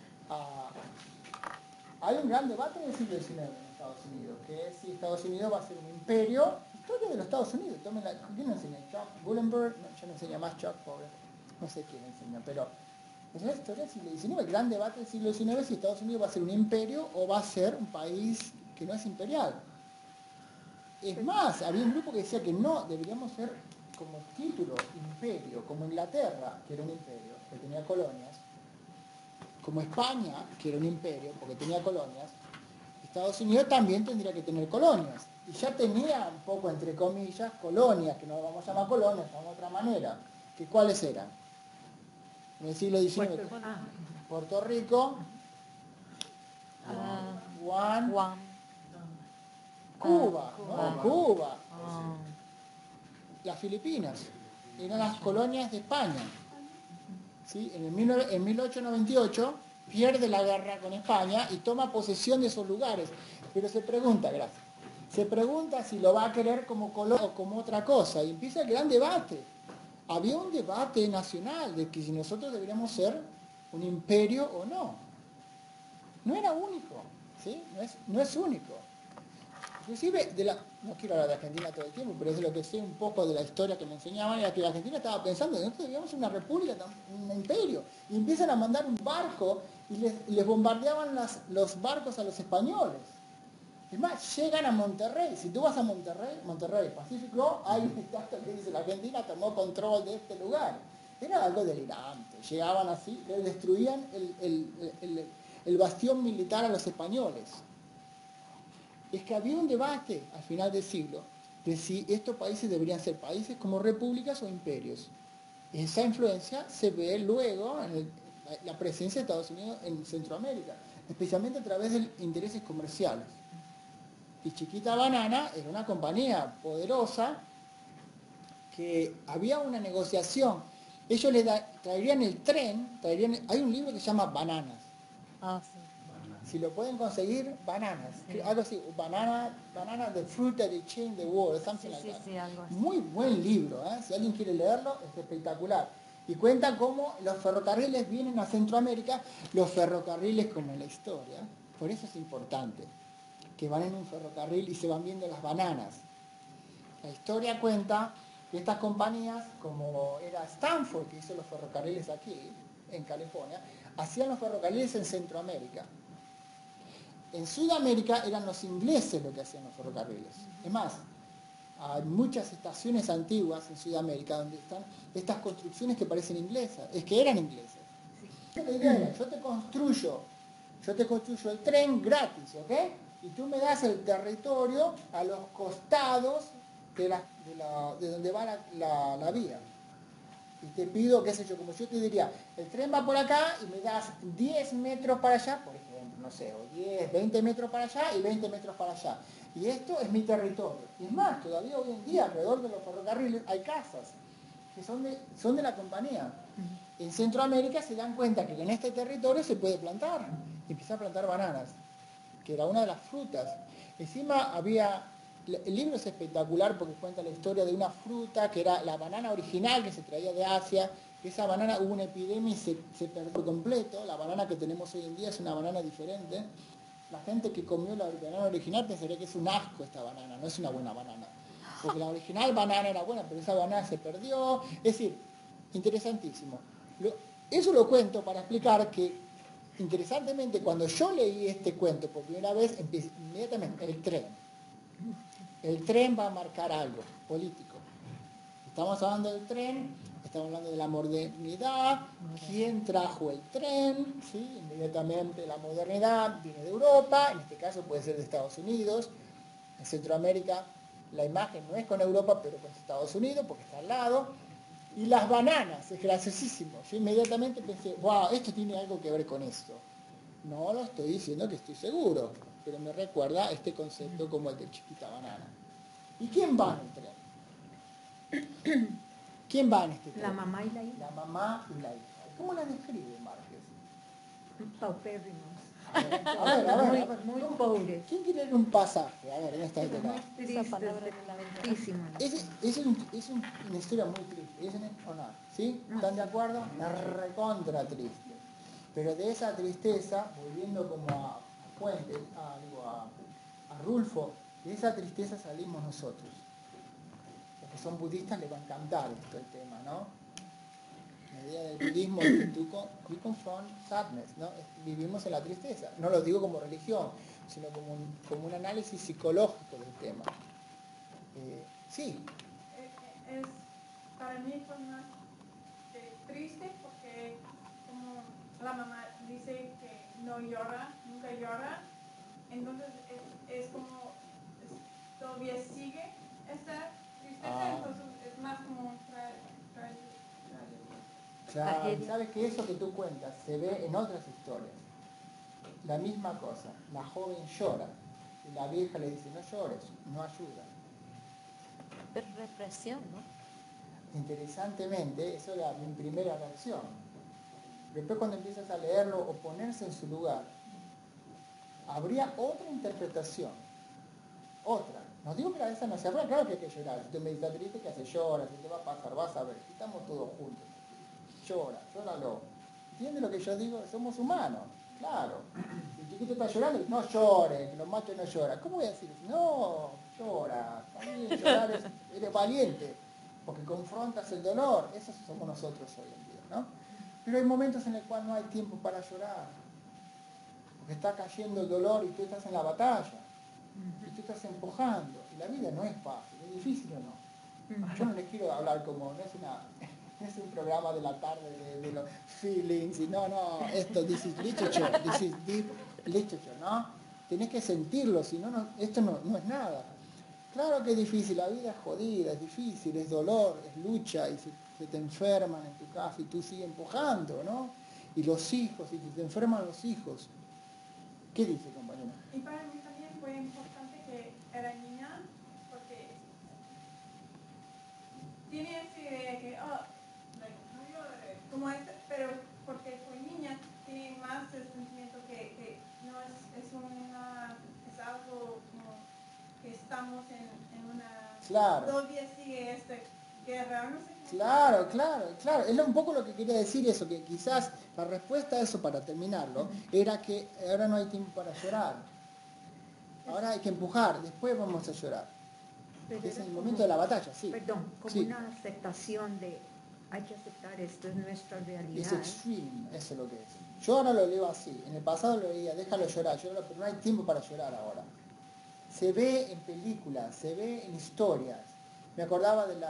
[SPEAKER 1] Hay un gran debate en el siglo XIX en Estados Unidos, que es si Estados Unidos va a ser un imperio. Historia de los Estados Unidos, ¿quién nos enseña? Chuck Gulenberg, no, ya no enseña más Chuck, pobre, no sé quién enseña, pero es la historia del siglo XIX, el gran debate del siglo XIX si Estados Unidos va a ser un imperio o va a ser un país que no es imperial. Es más, había un grupo que decía que no, deberíamos ser como título imperio, como Inglaterra, que era un imperio, que tenía colonias, como España, que era un imperio, porque tenía colonias. Estados Unidos también tendría que tener colonias. Y ya tenía un poco, entre comillas, colonias, que no lo vamos a llamar colonias, de otra manera. ¿Que cuáles eran? En el siglo XIX. Puerto Rico, Guam, Cuba, ¿no? Cuba. Las Filipinas. Eran las colonias de España. ¿Sí? En 1898 pierde la guerra con España y toma posesión de esos lugares. Pero se pregunta si lo va a querer como colonia o como otra cosa. Y empieza el gran debate. Había un debate nacional de que si nosotros deberíamos ser un imperio o no. No era único, ¿sí? No es único. Inclusive, no quiero hablar de Argentina todo el tiempo, pero es de lo que sé un poco de la historia que me enseñaban, era que la Argentina estaba pensando, nosotros debíamos ser una república, un imperio, y empiezan a mandar un barco y les bombardeaban los barcos a los españoles. Es más, llegan a Monterrey. Si tú vas a Monterrey, Pacífico, hay un estado que dice la Argentina tomó control de este lugar. Era algo delirante. Llegaban así, le destruían el bastión militar a los españoles. Es que había un debate al final del siglo de si estos países deberían ser países como repúblicas o imperios. Esa influencia se ve luego en la presencia de Estados Unidos en Centroamérica, especialmente a través de intereses comerciales. Y Chiquita Banana era una compañía poderosa que había una negociación. Ellos traerían el tren, hay un libro que se llama Bananas.
[SPEAKER 3] Sí.
[SPEAKER 1] Si lo pueden conseguir, bananas. Sí. Algo así, banana, the fruit that changed the world, something like that.
[SPEAKER 3] Sí, algo así.
[SPEAKER 1] Muy buen libro, ¿eh? Si alguien quiere leerlo, es espectacular. Y cuenta cómo los ferrocarriles vienen a Centroamérica, los ferrocarriles como en la historia. Por eso es importante que van en un ferrocarril y se van viendo las bananas. La historia cuenta que estas compañías, como era Stanford, que hizo los ferrocarriles aquí, en California, hacían los ferrocarriles en Centroamérica. En Sudamérica eran los ingleses los que hacían los ferrocarriles. Es más, hay muchas estaciones antiguas en Sudamérica donde están estas construcciones que parecen inglesas, es que eran ingleses. La idea era, yo te construyo el tren gratis, ¿ok? Y tú me das el territorio a los costados de donde va la vía. Y te pido, qué sé yo, como yo te diría, el tren va por acá y me das 10 metros para allá, por ejemplo, no sé, o 10, 20 metros para allá y 20 metros para allá. Y esto es mi territorio. Y es más, todavía hoy en día alrededor de los ferrocarriles hay casas que son de la compañía. En Centroamérica se dan cuenta que en este territorio se puede plantar. Y empieza a plantar bananas, que era una de las frutas. Encima el libro es espectacular porque cuenta la historia de una fruta que era la banana original que se traía de Asia. Esa banana hubo una epidemia y se perdió completo. La banana que tenemos hoy en día es una banana diferente. La gente que comió la banana original pensaría que es un asco esta banana, no es una buena banana. Porque la original banana era buena, pero esa banana se perdió. Es decir, interesantísimo. Eso lo cuento para explicar que, interesantemente, cuando yo leí este cuento por primera vez, inmediatamente el tren. El tren va a marcar algo político. Estamos hablando del tren, estamos hablando de la modernidad, quién trajo el tren, ¿sí? Inmediatamente la modernidad viene de Europa, en este caso puede ser de Estados Unidos. En Centroamérica la imagen no es con Europa, pero con Estados Unidos, porque está al lado. Y las bananas, es graciosísimo. Yo inmediatamente pensé, wow, esto tiene algo que ver con esto. No lo estoy diciendo que estoy seguro, pero me recuerda este concepto como el de Chiquita Banana. ¿Y quién va en el tren? ¿Quién va en este tren?
[SPEAKER 2] La mamá y la hija.
[SPEAKER 1] La mamá y la hija. ¿Cómo la describe Márquez?
[SPEAKER 2] Paupérrimos. Muy pobres.
[SPEAKER 1] ¿Quién quiere leer un pasaje? A ver, en esta
[SPEAKER 2] Muy
[SPEAKER 1] época.
[SPEAKER 2] tristes,
[SPEAKER 3] palabra de la
[SPEAKER 2] lamentísimo.
[SPEAKER 1] Es una historia muy triste, ¿isn't it? ¿O no? ¿Sí? ¿Están de acuerdo? La recontra triste. Pero de esa tristeza, volviendo como a Fuentes, a Rulfo, de esa tristeza salimos nosotros. Los que son budistas les va a encantar esto el tema, ¿no? La idea del budismo es que we confront sadness, ¿no? Vivimos en la tristeza. No lo digo como religión, sino como un análisis psicológico del tema. Sí,
[SPEAKER 5] Es, para mí fue más triste porque como la mamá dice que no llora, nunca llora, entonces es como todavía sigue esta tristeza, entonces es más como un
[SPEAKER 1] claro. ¿Sabes que eso que tú cuentas se ve en otras historias? La misma cosa, la joven llora y la vieja le dice, no llores, no ayuda.
[SPEAKER 3] Es represión, ¿no?
[SPEAKER 1] Interesantemente, eso era mi primera reacción. Después cuando empiezas a leerlo o ponerse en su lugar, habría otra interpretación. Otra. No digo que la de esa no sea buena, claro que hay que llorar. Si tú me dices triste, que hace llora, si te va a pasar, vas a ver, estamos todos juntos. Llora, llóralo. ¿Entiendes lo que yo digo? Somos humanos, claro. Si el chiquito está llorando, no llores, que los machos no lloran. ¿Cómo voy a decir eso? No, llora. También llorar eres valiente, porque confrontas el dolor. Eso somos nosotros hoy en día, ¿no? Pero hay momentos en los cuales no hay tiempo para llorar. Porque está cayendo el dolor y tú estás en la batalla. Y tú estás empujando. Y la vida no es fácil, es difícil o no. Yo no les quiero hablar como, no es un programa de la tarde de los feelings, y no, this is literature, this is deep literature, ¿no? Tenés que sentirlo, si no, esto no es nada. Claro que es difícil, la vida es jodida, es difícil, es dolor, es lucha, y se te enferman en tu casa y tú sigues empujando, ¿no? Y los hijos, y se te enferman los hijos. ¿Qué dice, compañero?
[SPEAKER 5] Y para mí también fue importante que era niña, porque tiene esa idea que, no llores, como pero porque fue niña, tiene más el sentimiento que no es algo como que estamos en una...
[SPEAKER 1] Claro.
[SPEAKER 5] Todavía sigue esta guerra, no sé cómo.
[SPEAKER 1] Claro. Es un poco lo que quería decir eso, que quizás la respuesta a eso, para terminarlo, era que ahora no hay tiempo para llorar. Ahora hay que empujar, después vamos a llorar. Es el momento de la batalla, sí.
[SPEAKER 2] Perdón, como
[SPEAKER 1] sí.
[SPEAKER 2] una aceptación de hay que aceptar esto, es nuestra realidad.
[SPEAKER 1] Es extreme, eso es lo que es. Yo ahora lo leo así, en el pasado lo leía, déjalo llorar, pero no hay tiempo para llorar ahora. Se ve en películas, se ve en historias. Me acordaba de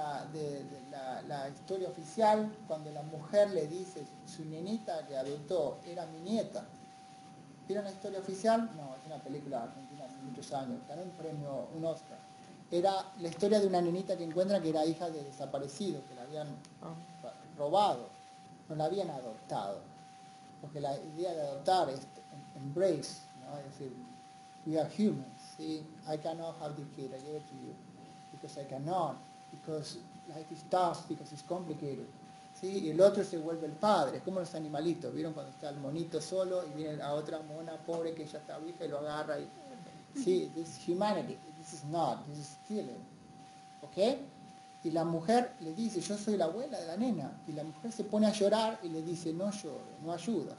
[SPEAKER 1] la historia oficial, cuando la mujer le dice, su nenita que adoptó era mi nieta. ¿Vieron la historia oficial? No, es una película argentina hace muchos años, ganó un premio, un Oscar. Era la historia de una nenita que encuentra que era hija de desaparecidos, que la habían robado, no la habían adoptado. Porque la idea de adoptar es embrace, ¿no? Es decir, we are humans, ¿sí? I cannot have this kid, I give it to you. Because I cannot, because life is tough, because it's complicated. ¿Sí? Y el otro se vuelve el padre, es como los animalitos, ¿vieron? Cuando está el monito solo y viene a otra mona pobre que ya está vieja y lo agarra y... Sí, this is humanity, this is not, this is stealing. ¿Ok? Y la mujer le dice, yo soy la abuela de la nena. Y la mujer se pone a llorar y le dice, no llore, no ayuda.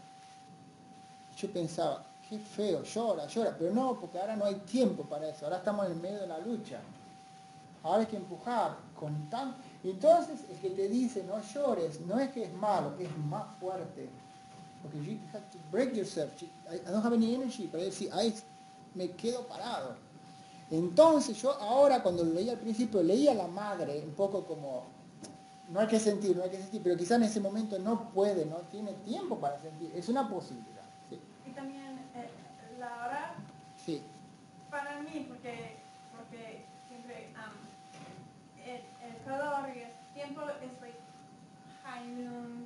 [SPEAKER 1] Yo pensaba, qué feo, llora, pero no, porque ahora no hay tiempo para eso, ahora estamos en el medio de la lucha. Ahora hay que empujar con tan... Y entonces el que te dice no llores, no es que es malo, es más fuerte. Porque you have to break yourself. I don't have any energy para decir, me quedo parado. Entonces yo ahora cuando lo leía al principio, leía a la madre un poco como, no hay que sentir, pero quizás en ese momento no puede, no tiene tiempo para sentir. Es una posibilidad. Sí.
[SPEAKER 5] Y también la hora,
[SPEAKER 1] Sí.
[SPEAKER 5] para mí, porque siempre el calor y el tiempo es like high noon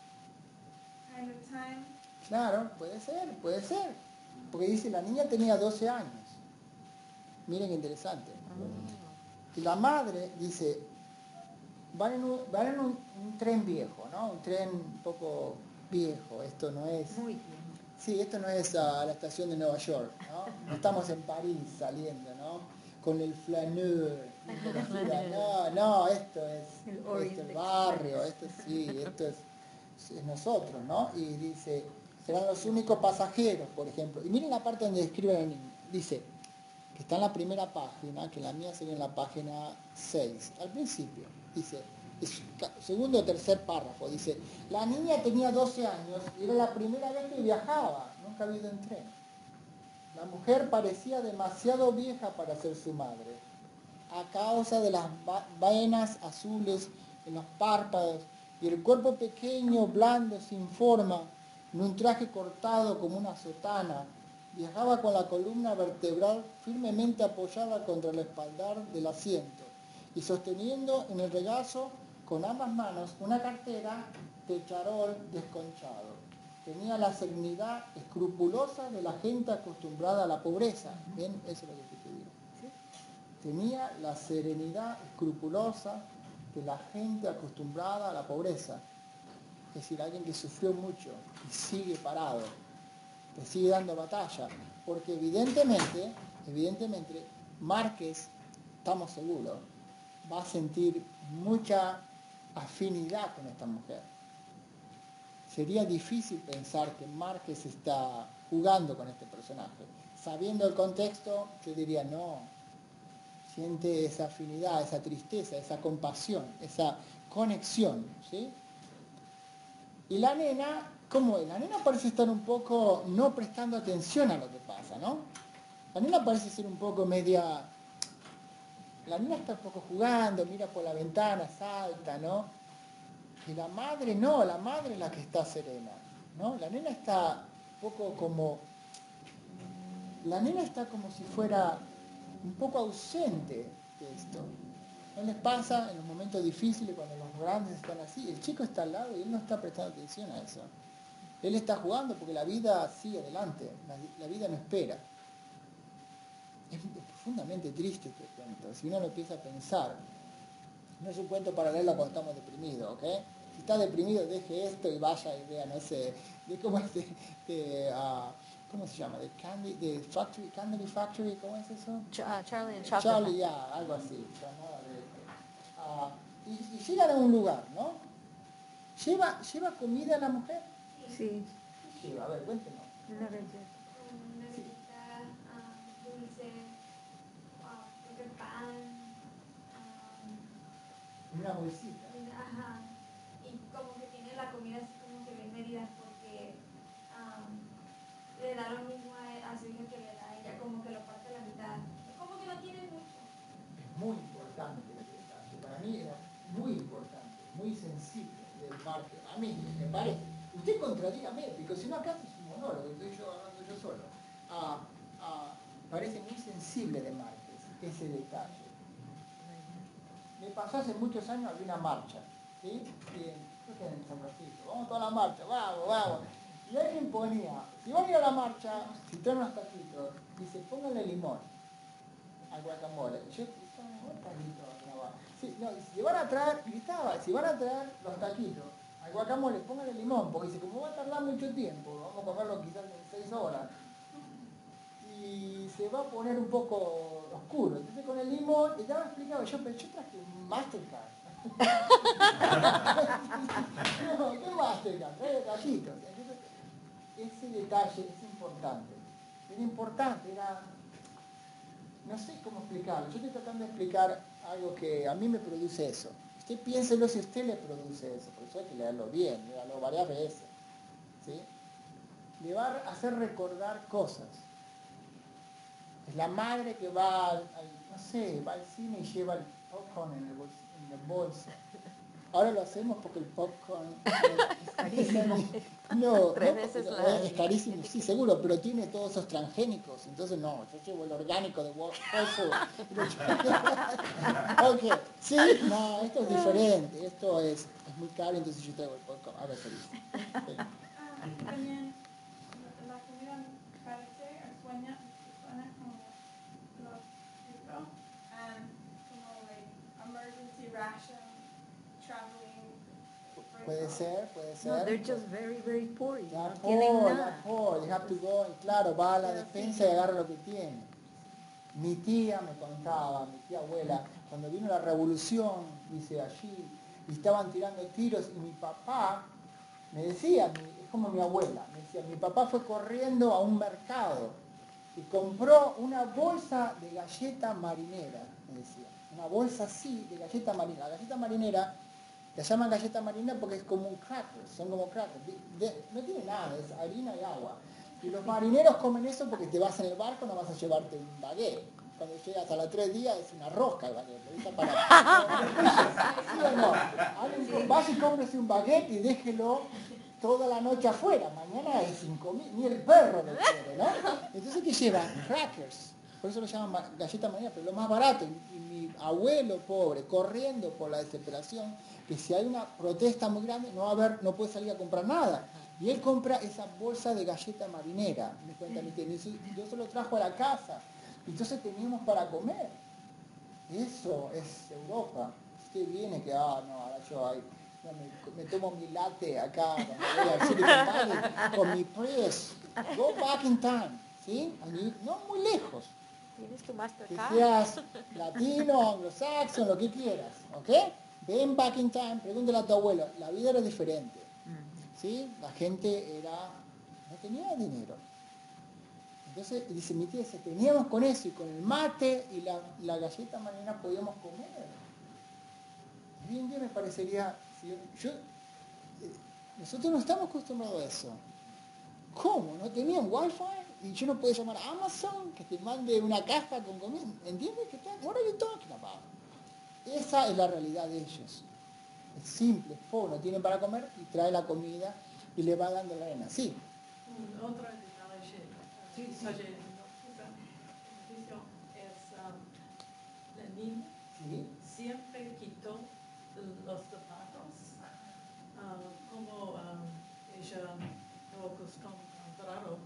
[SPEAKER 5] kind of time.
[SPEAKER 1] Claro, puede ser. Porque dice, la niña tenía 12 años. Miren qué interesante. Y la madre dice, van en un tren viejo, ¿no? Un tren un poco viejo, esto no es...
[SPEAKER 2] Muy bien.
[SPEAKER 1] Sí, esto no es la estación de Nueva York, ¿no? No estamos en París saliendo, ¿no? Con el flaneur. No, esto es el barrio, esto sí, esto es nosotros, ¿no? Y dice, serán los únicos pasajeros, por ejemplo. Y miren la parte donde describe el niño. Dice, que está en la primera página, que la mía sería en la página 6, al principio. Dice, segundo o tercer párrafo, dice, la niña tenía 12 años y era la primera vez que viajaba, nunca había ido en tren. La mujer parecía demasiado vieja para ser su madre, a causa de las venas azules en los párpados y el cuerpo pequeño, blando, sin forma, en un traje cortado como una sotana. Viajaba con la columna vertebral firmemente apoyada contra el espaldar del asiento y sosteniendo en el regazo con ambas manos una cartera de charol desconchado. Tenía la serenidad escrupulosa de la gente acostumbrada a la pobreza. ¿Ven? Eso es lo que te digo. Tenía la serenidad escrupulosa de la gente acostumbrada a la pobreza. Es decir, alguien que sufrió mucho y sigue parado, que sigue dando batalla. Porque evidentemente, Márquez, estamos seguros, va a sentir mucha afinidad con esta mujer. Sería difícil pensar que Márquez está jugando con este personaje. Sabiendo el contexto, yo diría no. Siente esa afinidad, esa tristeza, esa compasión, esa conexión, ¿sí? Y la nena, ¿cómo es? La nena parece estar un poco no prestando atención a lo que pasa, ¿no? La nena parece ser un poco media... La nena está un poco jugando, mira por la ventana, salta, ¿no? Y la madre no, la madre es la que está serena, ¿no? La nena está un poco como... La nena está como si fuera un poco ausente de esto. ¿No les pasa en los momentos difíciles cuando los grandes están así? El chico está al lado y él no está prestando atención a eso. Él está jugando porque la vida sigue adelante, la vida no espera. Es profundamente triste este cuento, si uno lo empieza a pensar. No es un cuento para leerlo cuando estamos deprimidos, ¿ok? Si está deprimido, deje esto y vaya y vea, no sé, de cómo es ¿cómo se llama? De Factory, Candy Factory, ¿cómo es eso?
[SPEAKER 3] Charlie and Chocolate.
[SPEAKER 1] Charlie, ya, algo así. Y llegan a un lugar, ¿no? ¿Lleva comida a la mujer?
[SPEAKER 2] Sí,
[SPEAKER 1] ¿Qué lleva? A ver, cuéntenos.
[SPEAKER 2] una galleta.
[SPEAKER 6] Una galleta, dulce, creo que pan,
[SPEAKER 1] Una bolsita.
[SPEAKER 6] ajá. Y como que tiene la comida así como que bien medida porque le da lo mismo a su hija que le da a ella, como que lo parte a la mitad. Como que no tiene mucho.
[SPEAKER 1] Es muy importante el detalle. Para mí era muy importante, muy sensible del marco. A mí me parece. Usted contradígame, porque si no acá es un monólogo, estoy yo hablando yo solo. Parece muy sensible de Márquez ese detalle. Me pasó hace muchos años, había una marcha, ¿sí? Creo que en San Francisco, vamos a toda la marcha, vamos. Y alguien ponía, si van a ir a la marcha, si traen unos taquitos, dice, pónganle limón al guacamole. Y yo, sí, no, si van a traer, gritaba, si van a traer los taquitos al guacamole, pónganle limón, porque dice, como va a tardar mucho tiempo, vamos a comerlo quizás en 6 horas, y se va a poner un poco oscuro. Entonces con el limón, y ya me explicaba, pero yo traje un Mastercard. No, ¿qué Mastercard? Trae taquitos. Entonces, ese detalle es importante. Era importante, no sé cómo explicarlo. Yo estoy tratando de explicar algo que a mí me produce eso. Usted piénselo si a usted le produce eso, por eso hay que leerlo bien, leerlo varias veces. ¿Sí? Le va a hacer recordar cosas. Es la madre que va va al cine y lleva el popcorn en el bolso. Ahora lo hacemos porque el popcorn es carísimo. Es carísimo, sí, seguro, pero tiene todos esos transgénicos. Entonces no, yo llevo el orgánico de Whole Foods. Ok, sí, no, esto es diferente. Esto es muy caro, entonces yo traigo el popcorn. A ver, feliz.
[SPEAKER 5] También la comida parece o suena como los libros, como like emergency ration, traveling, for
[SPEAKER 1] Puede ser, puede ser.
[SPEAKER 2] No, they're just very, very poor. y
[SPEAKER 1] Ya
[SPEAKER 2] No tienen
[SPEAKER 1] poor,
[SPEAKER 2] nada.
[SPEAKER 1] ya poor, you have to go, y claro, va a la defensa y agarra lo que tiene. Mi tía me contaba, mi tía abuela, cuando vino la revolución, dice allí, y estaban tirando tiros, y mi papá me decía, es como mi abuela, me decía, mi papá fue corriendo a un mercado y compró una bolsa de galleta marinera, me decía, una bolsa así de galleta marinera. La galleta marinera la llaman galleta marinera porque es como un cracker, son como crackers, no tiene nada, es harina y agua. Y los marineros comen eso porque te vas en el barco, no vas a llevarte un baguette. Cuando llegas a los 3 días es una rosca el baguette. ¿Sí o no? Vas y cómprese un baguette y déjelo toda la noche afuera. Mañana es 5.000, ni el perro lo quiere, ¿no? Entonces, ¿qué llevan? Crackers. Por eso lo llaman galleta marinera, pero lo más barato. Y mi abuelo pobre, corriendo por la desesperación, que si hay una protesta muy grande, no puede salir a comprar nada. Y él compra esa bolsa de galleta marinera, me cuenta mi tía. Yo se lo trajo a la casa. Entonces teníamos para comer. Eso es Europa. Usted viene que, no, ahora yo ahí, no, me tomo mi latte acá, cuando voy al Silicon Valley, con mi press. Go back in time, ¿sí? No muy lejos.
[SPEAKER 3] ¿Tienes tu
[SPEAKER 1] Que
[SPEAKER 3] Mastercard?
[SPEAKER 1] seas latino, anglosaxon, lo que quieras, ¿ok? Ven back in time, pregúntale a tu abuelo. La vida era diferente, ¿sí? La gente no tenía dinero. Entonces, dice mi tía, teníamos con eso y con el mate y la galleta marinera podíamos comer. Hoy en día me parecería, nosotros no estamos acostumbrados a eso. ¿Cómo? ¿No tenían wifi? Y yo no puedo llamar a Amazon que te mande una caja con comida. ¿Entiendes? What are you talking about? Esa es la realidad de ellos. Es simple, es pobre, no tienen para comer y trae la comida y le va dando la arena. Sí.
[SPEAKER 7] Otro detalle, es la niña
[SPEAKER 1] Sí.
[SPEAKER 7] siempre quitó los zapatos, como ella no acostumbrado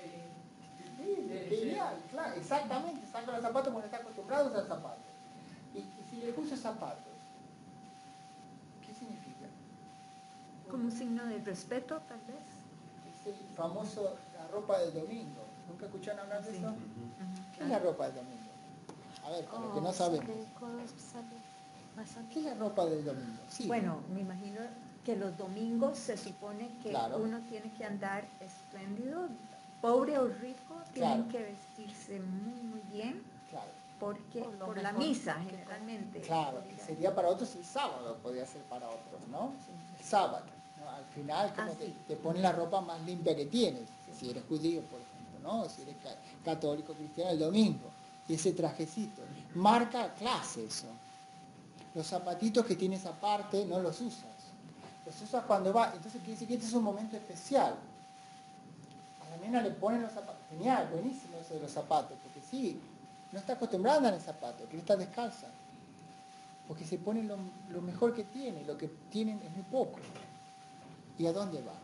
[SPEAKER 1] Genial, claro, exactamente, saca los zapatos porque está acostumbrado a usar zapatos. Y si le puso zapatos, ¿qué significa?
[SPEAKER 2] Como un signo de respeto, tal vez.
[SPEAKER 1] Es el famoso, la ropa del domingo. ¿Nunca escucharon hablar de
[SPEAKER 2] Sí.
[SPEAKER 1] eso? ¿Qué es la ropa del domingo? A ver, para los que no sabemos. ¿Qué es la ropa del domingo? Sí.
[SPEAKER 2] Bueno, me imagino que los domingos se supone que
[SPEAKER 1] Claro.
[SPEAKER 2] uno tiene que andar espléndido, pobre o rico, tienen
[SPEAKER 1] Claro.
[SPEAKER 2] que vestirse muy, muy bien,
[SPEAKER 1] Claro,
[SPEAKER 2] porque
[SPEAKER 3] Por lo
[SPEAKER 2] por la
[SPEAKER 3] mejor
[SPEAKER 2] misa
[SPEAKER 3] que
[SPEAKER 2] generalmente.
[SPEAKER 1] claro. Que sería para otros el sábado, podría ser para otros, ¿no? El sábado. ¿No? Al final, como
[SPEAKER 2] sí.
[SPEAKER 1] te pones la ropa más limpia que tienes. Si eres judío, por ejemplo, ¿no? Si eres católico, cristiano, el domingo. Y ese trajecito. Marca clase eso. Los zapatitos que tienes aparte no los usas. Los usas cuando va. Entonces quiere decir que este es un momento especial. A la nena le ponen los zapatos. Genial, buenísimo eso de los zapatos. Porque sí, no está acostumbrada a andar en zapatos, que está descalza. Porque se ponen lo mejor que tiene. Lo que tienen es muy poco. ¿Y a dónde van?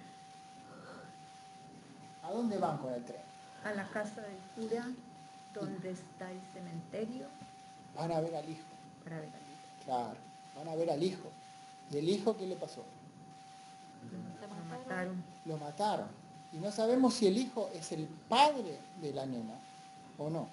[SPEAKER 1] ¿A dónde van con el tren?
[SPEAKER 2] A la casa del cura, donde está el cementerio,
[SPEAKER 1] Van a ver al hijo.
[SPEAKER 2] para ver al hijo.
[SPEAKER 1] Claro, van a ver al hijo. ¿Y el hijo qué le pasó?
[SPEAKER 2] Lo mataron.
[SPEAKER 1] Lo mataron. Y no sabemos si el hijo es el padre de la nena o no.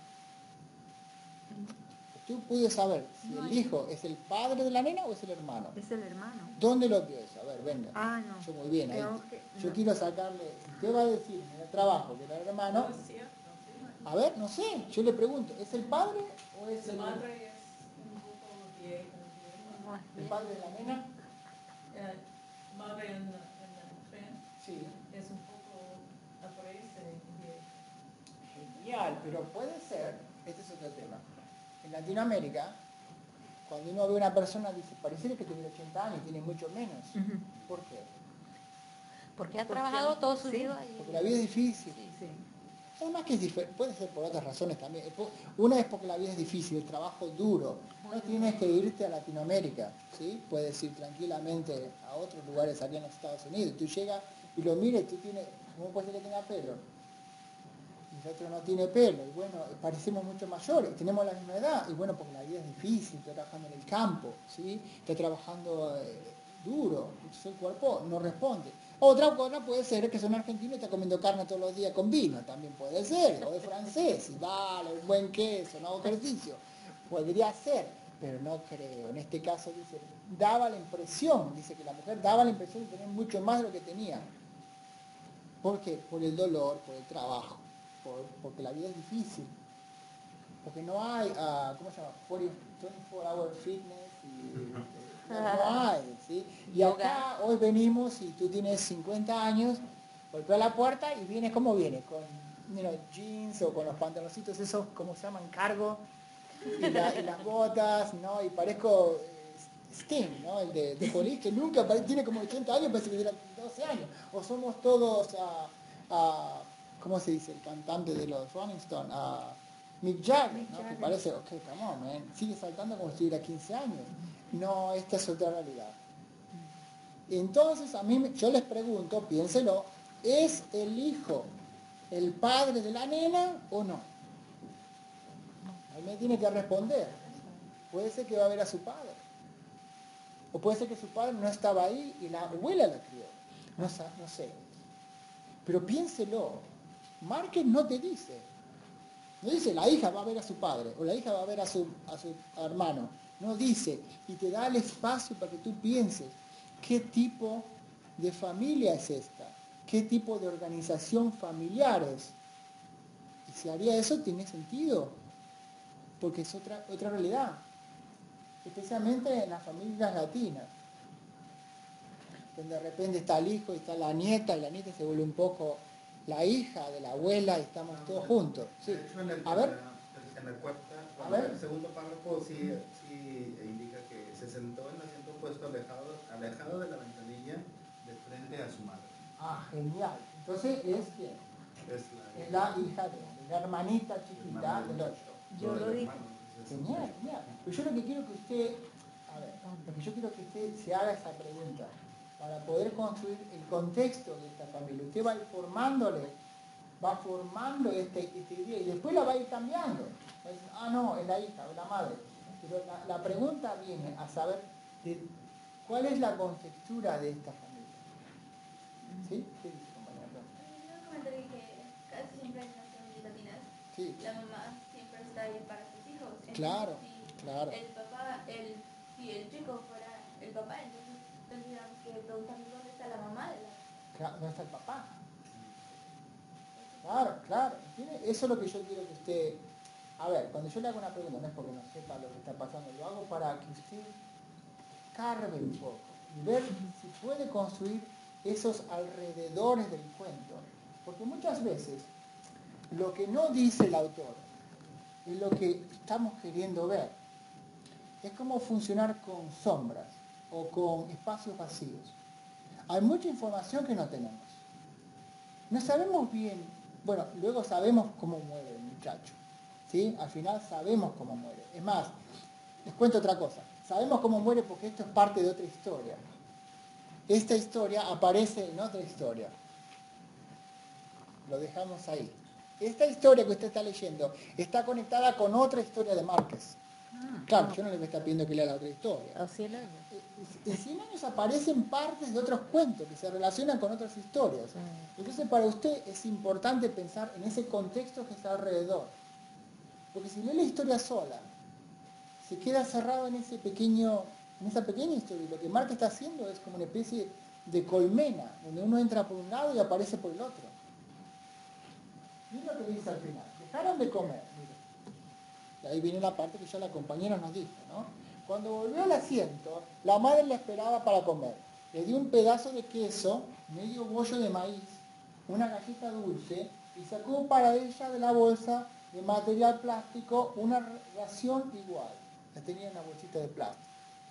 [SPEAKER 1] Tú puedes saber si el hijo es el padre de la nena o es el hermano.
[SPEAKER 2] Es el hermano.
[SPEAKER 1] ¿Dónde lo vio eso? A ver, venga.
[SPEAKER 2] Ah, no.
[SPEAKER 1] Yo muy bien. Ahí.
[SPEAKER 2] Creo que
[SPEAKER 1] Yo
[SPEAKER 2] no.
[SPEAKER 1] quiero sacarle, si usted va a decir en el trabajo que era el hermano,
[SPEAKER 7] No es cierto, sí.
[SPEAKER 1] a ver, no sé, yo le pregunto, ¿es el padre o es
[SPEAKER 7] Su
[SPEAKER 1] el,
[SPEAKER 7] madre es un poco vieja.
[SPEAKER 1] el padre de la nena?
[SPEAKER 7] Madre en el tren
[SPEAKER 1] Sí.
[SPEAKER 7] es un poco aparece vieja.
[SPEAKER 1] Genial, pero puede ser, este es otro tema. En Latinoamérica, cuando uno ve a una persona, dice, pareciera que tiene 80 años, tiene mucho menos.
[SPEAKER 2] Ujú.
[SPEAKER 1] ¿Por qué?
[SPEAKER 3] Porque ha trabajado todo su
[SPEAKER 2] Sí,
[SPEAKER 3] vida y...
[SPEAKER 1] Porque la vida es difícil.
[SPEAKER 2] Sí.
[SPEAKER 1] Además que es diferente, puede ser por otras razones también. Una es porque la vida es difícil, el trabajo duro. No tienes que irte a Latinoamérica, ¿sí? Puedes ir tranquilamente a otros lugares aquí en los Estados Unidos. Tú llegas y lo miras, tú tienes, ¿cómo puede ser que tenga pelo? Y el otro no tiene pelo. Y bueno, parecemos mucho mayores, tenemos la misma edad. Y bueno, porque la vida es difícil, está trabajando en el campo, ¿sí? Está trabajando duro, entonces el cuerpo no responde. Otra cosa puede ser que son argentinos y está comiendo carne todos los días con vino, también puede ser, o es francés, y vale, un buen queso, no hago ejercicio. Podría ser, pero no creo. En este caso dice, daba la impresión, dice que la mujer daba la impresión de tener mucho más de lo que tenía. ¿Por qué? Por el dolor, por el trabajo, porque la vida es difícil. Porque no hay, ¿cómo se llama? 24-hour fitness, no hay, ¿sí? Y acá hoy venimos y tú tienes 50 años, golpea la puerta y vienes, ¿cómo vienes? Con jeans o con los pantaloncitos esos, ¿cómo se llaman? Cargo, y las botas, ¿no? Y parezco Sting, ¿no? El de Police, que nunca tiene como 80 años, parece que tiene 12 años. O somos todos, ¿cómo se dice? El cantante de los Rolling Stones, Mick Jagger, ¿no? Que parece, ok, come on, man, sigue saltando como si tuviera 15 años. No, esta es otra realidad. Entonces, yo les pregunto, piénselo, ¿es el hijo el padre de la nena o no? Ahí me tiene que responder. Puede ser que va a ver a su padre. O puede ser que su padre no estaba ahí y la abuela la crió. No sé. Pero piénselo. Márquez no te dice. No dice la hija va a ver a su padre o la hija va a ver a su hermano. No dice. Y te da el espacio para que tú pienses qué tipo de familia es esta. Qué tipo de organización familiar es. Y si haría eso, tiene sentido. Porque es otra realidad. Especialmente en las familias latinas. Donde de repente está el hijo y está la nieta, y la nieta se vuelve un poco la hija de la abuela y estamos todos juntos. Sí.
[SPEAKER 4] De hecho, en
[SPEAKER 1] A ver.
[SPEAKER 4] En la cuarta,
[SPEAKER 1] A ver.
[SPEAKER 4] el segundo párrafo sí indica que se sentó en el asiento opuesto alejado de la ventanilla de frente a su madre.
[SPEAKER 1] Ah, genial. Entonces es quién?
[SPEAKER 4] Es
[SPEAKER 1] la hija de la hermanita chiquita del 8.
[SPEAKER 2] Yo lo dije.
[SPEAKER 1] Genial. Pero yo lo que quiero que usted, se haga esa pregunta para poder construir el contexto de esta familia. Usted va a ir va formando esta idea y después la va a ir cambiando. Va a decir, no, es la hija, es la madre. Pero la pregunta viene a saber cuál es la contextura de esta familia. ¿Sí? ¿Qué dice, compañera?
[SPEAKER 6] Yo comenté que casi siempre en las familias latinas,
[SPEAKER 1] Sí.
[SPEAKER 6] la mamá siempre está ahí para sus hijos. Entonces,
[SPEAKER 1] Claro.
[SPEAKER 6] El papá, si el chico fuera el papá, entonces tendríamos que preguntarnos dónde está la mamá de la...
[SPEAKER 1] No está el papá. Claro. Eso es lo que yo quiero que usted... A ver, cuando yo le hago una pregunta, no es porque no sepa lo que está pasando, lo hago para que usted cargue un poco y ver si puede construir esos alrededores del cuento. Porque muchas veces lo que no dice el autor es lo que estamos queriendo ver. Es como funcionar con sombras o con espacios vacíos. Hay mucha información que no tenemos. No sabemos bien, bueno, luego sabemos cómo muere el muchacho, ¿sí? Al final sabemos cómo muere. Es más, les cuento otra cosa. Sabemos cómo muere porque esto es parte de otra historia. Esta historia aparece en otra historia. Lo dejamos ahí. Esta historia que usted está leyendo está conectada con otra historia de Márquez. Claro, yo no le voy a estar pidiendo que lea la otra historia.
[SPEAKER 3] O 100 años.
[SPEAKER 1] En 100 años aparecen partes de otros cuentos que se relacionan con otras historias. Entonces para usted es importante pensar en ese contexto que está alrededor. Porque si lee la historia sola, se queda cerrado en esa pequeña historia. Y lo que Márquez está haciendo es como una especie de colmena, donde uno entra por un lado y aparece por el otro. Mira lo que dice al final. Dejaron de comer. Mira. Y ahí viene la parte que ya la compañera nos dijo, ¿no? Cuando volvió al asiento, la madre la esperaba para comer. Le dio un pedazo de queso, medio bollo de maíz, una galleta dulce y sacó para ella de la bolsa de material plástico una ración igual. La tenía en una bolsita de plástico.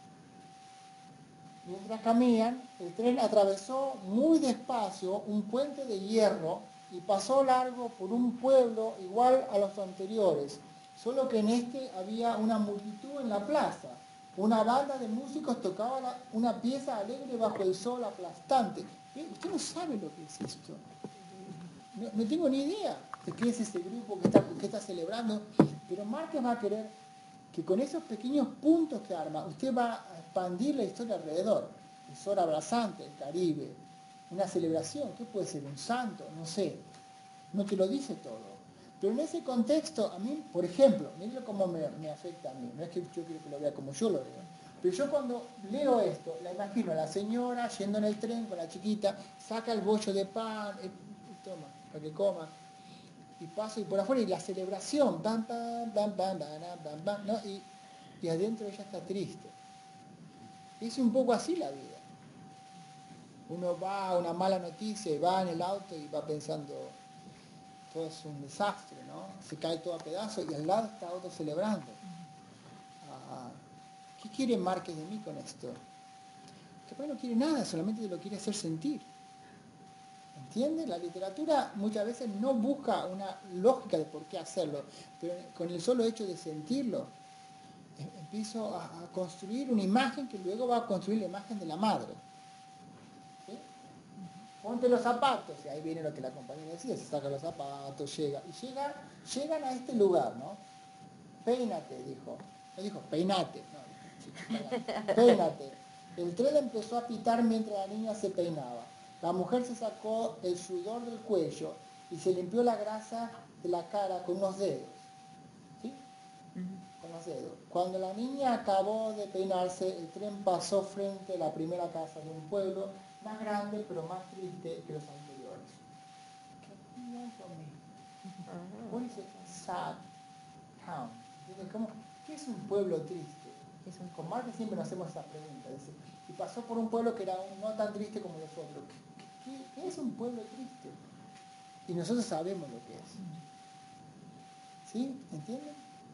[SPEAKER 1] Mientras caminan, el tren atravesó muy despacio un puente de hierro y pasó largo por un pueblo igual a los anteriores, solo que en este había una multitud en la plaza. Una banda de músicos tocaba una pieza alegre bajo el sol aplastante. Usted no sabe lo que es esto. No tengo ni idea de qué es ese grupo que está celebrando, pero Márquez va a querer que con esos pequeños puntos que arma, usted va a expandir la historia alrededor. el sol abrasante del Caribe, una celebración, ¿qué puede ser? ¿Un santo? No sé, no te lo dice todo. Pero en ese contexto, a mí, por ejemplo, miren cómo me afecta a mí, no es que yo quiero que lo vea como yo lo veo, pero yo cuando leo esto, la imagino a la señora yendo en el tren con la chiquita, saca el bollo de pan, toma, para que coma, y paso y por afuera, y la celebración, pam, pam, pam, pam, pam, pam, pam, ¿no? Y adentro ella está triste. Es un poco así la vida. Uno va a una mala noticia y va en el auto y va pensando, todo es un desastre, ¿no? Se cae todo a pedazos y al lado está otro celebrando. ¿Qué quiere Márquez de mí con esto? Que no quiere nada, solamente te lo quiere hacer sentir. ¿Entiendes? La literatura muchas veces no busca una lógica de por qué hacerlo, pero con el solo hecho de sentirlo, empiezo a construir una imagen que luego va a construir la imagen de la madre. ¿Sí? Ponte los zapatos, y ahí viene lo que la compañera decía, se saca los zapatos, llegan a este lugar, ¿no? Peínate, dijo. No dijo, peinate. No, peínate. El tren empezó a pitar mientras la niña se peinaba. La mujer se sacó el sudor del cuello y se limpió la grasa de la cara con unos dedos. ¿Sí? Con los dedos. Cuando la niña acabó de peinarse, el tren pasó frente a la primera casa de un pueblo más grande pero más triste que los anteriores. ¿Qué dice sad town? ¿Qué es un pueblo triste? Con Márquez siempre nos hacemos esa pregunta. Dice, y pasó por un pueblo que era no tan triste como los otros. ¿Qué es un pueblo triste? Y nosotros sabemos lo que es. ¿Sí? ¿Entienden?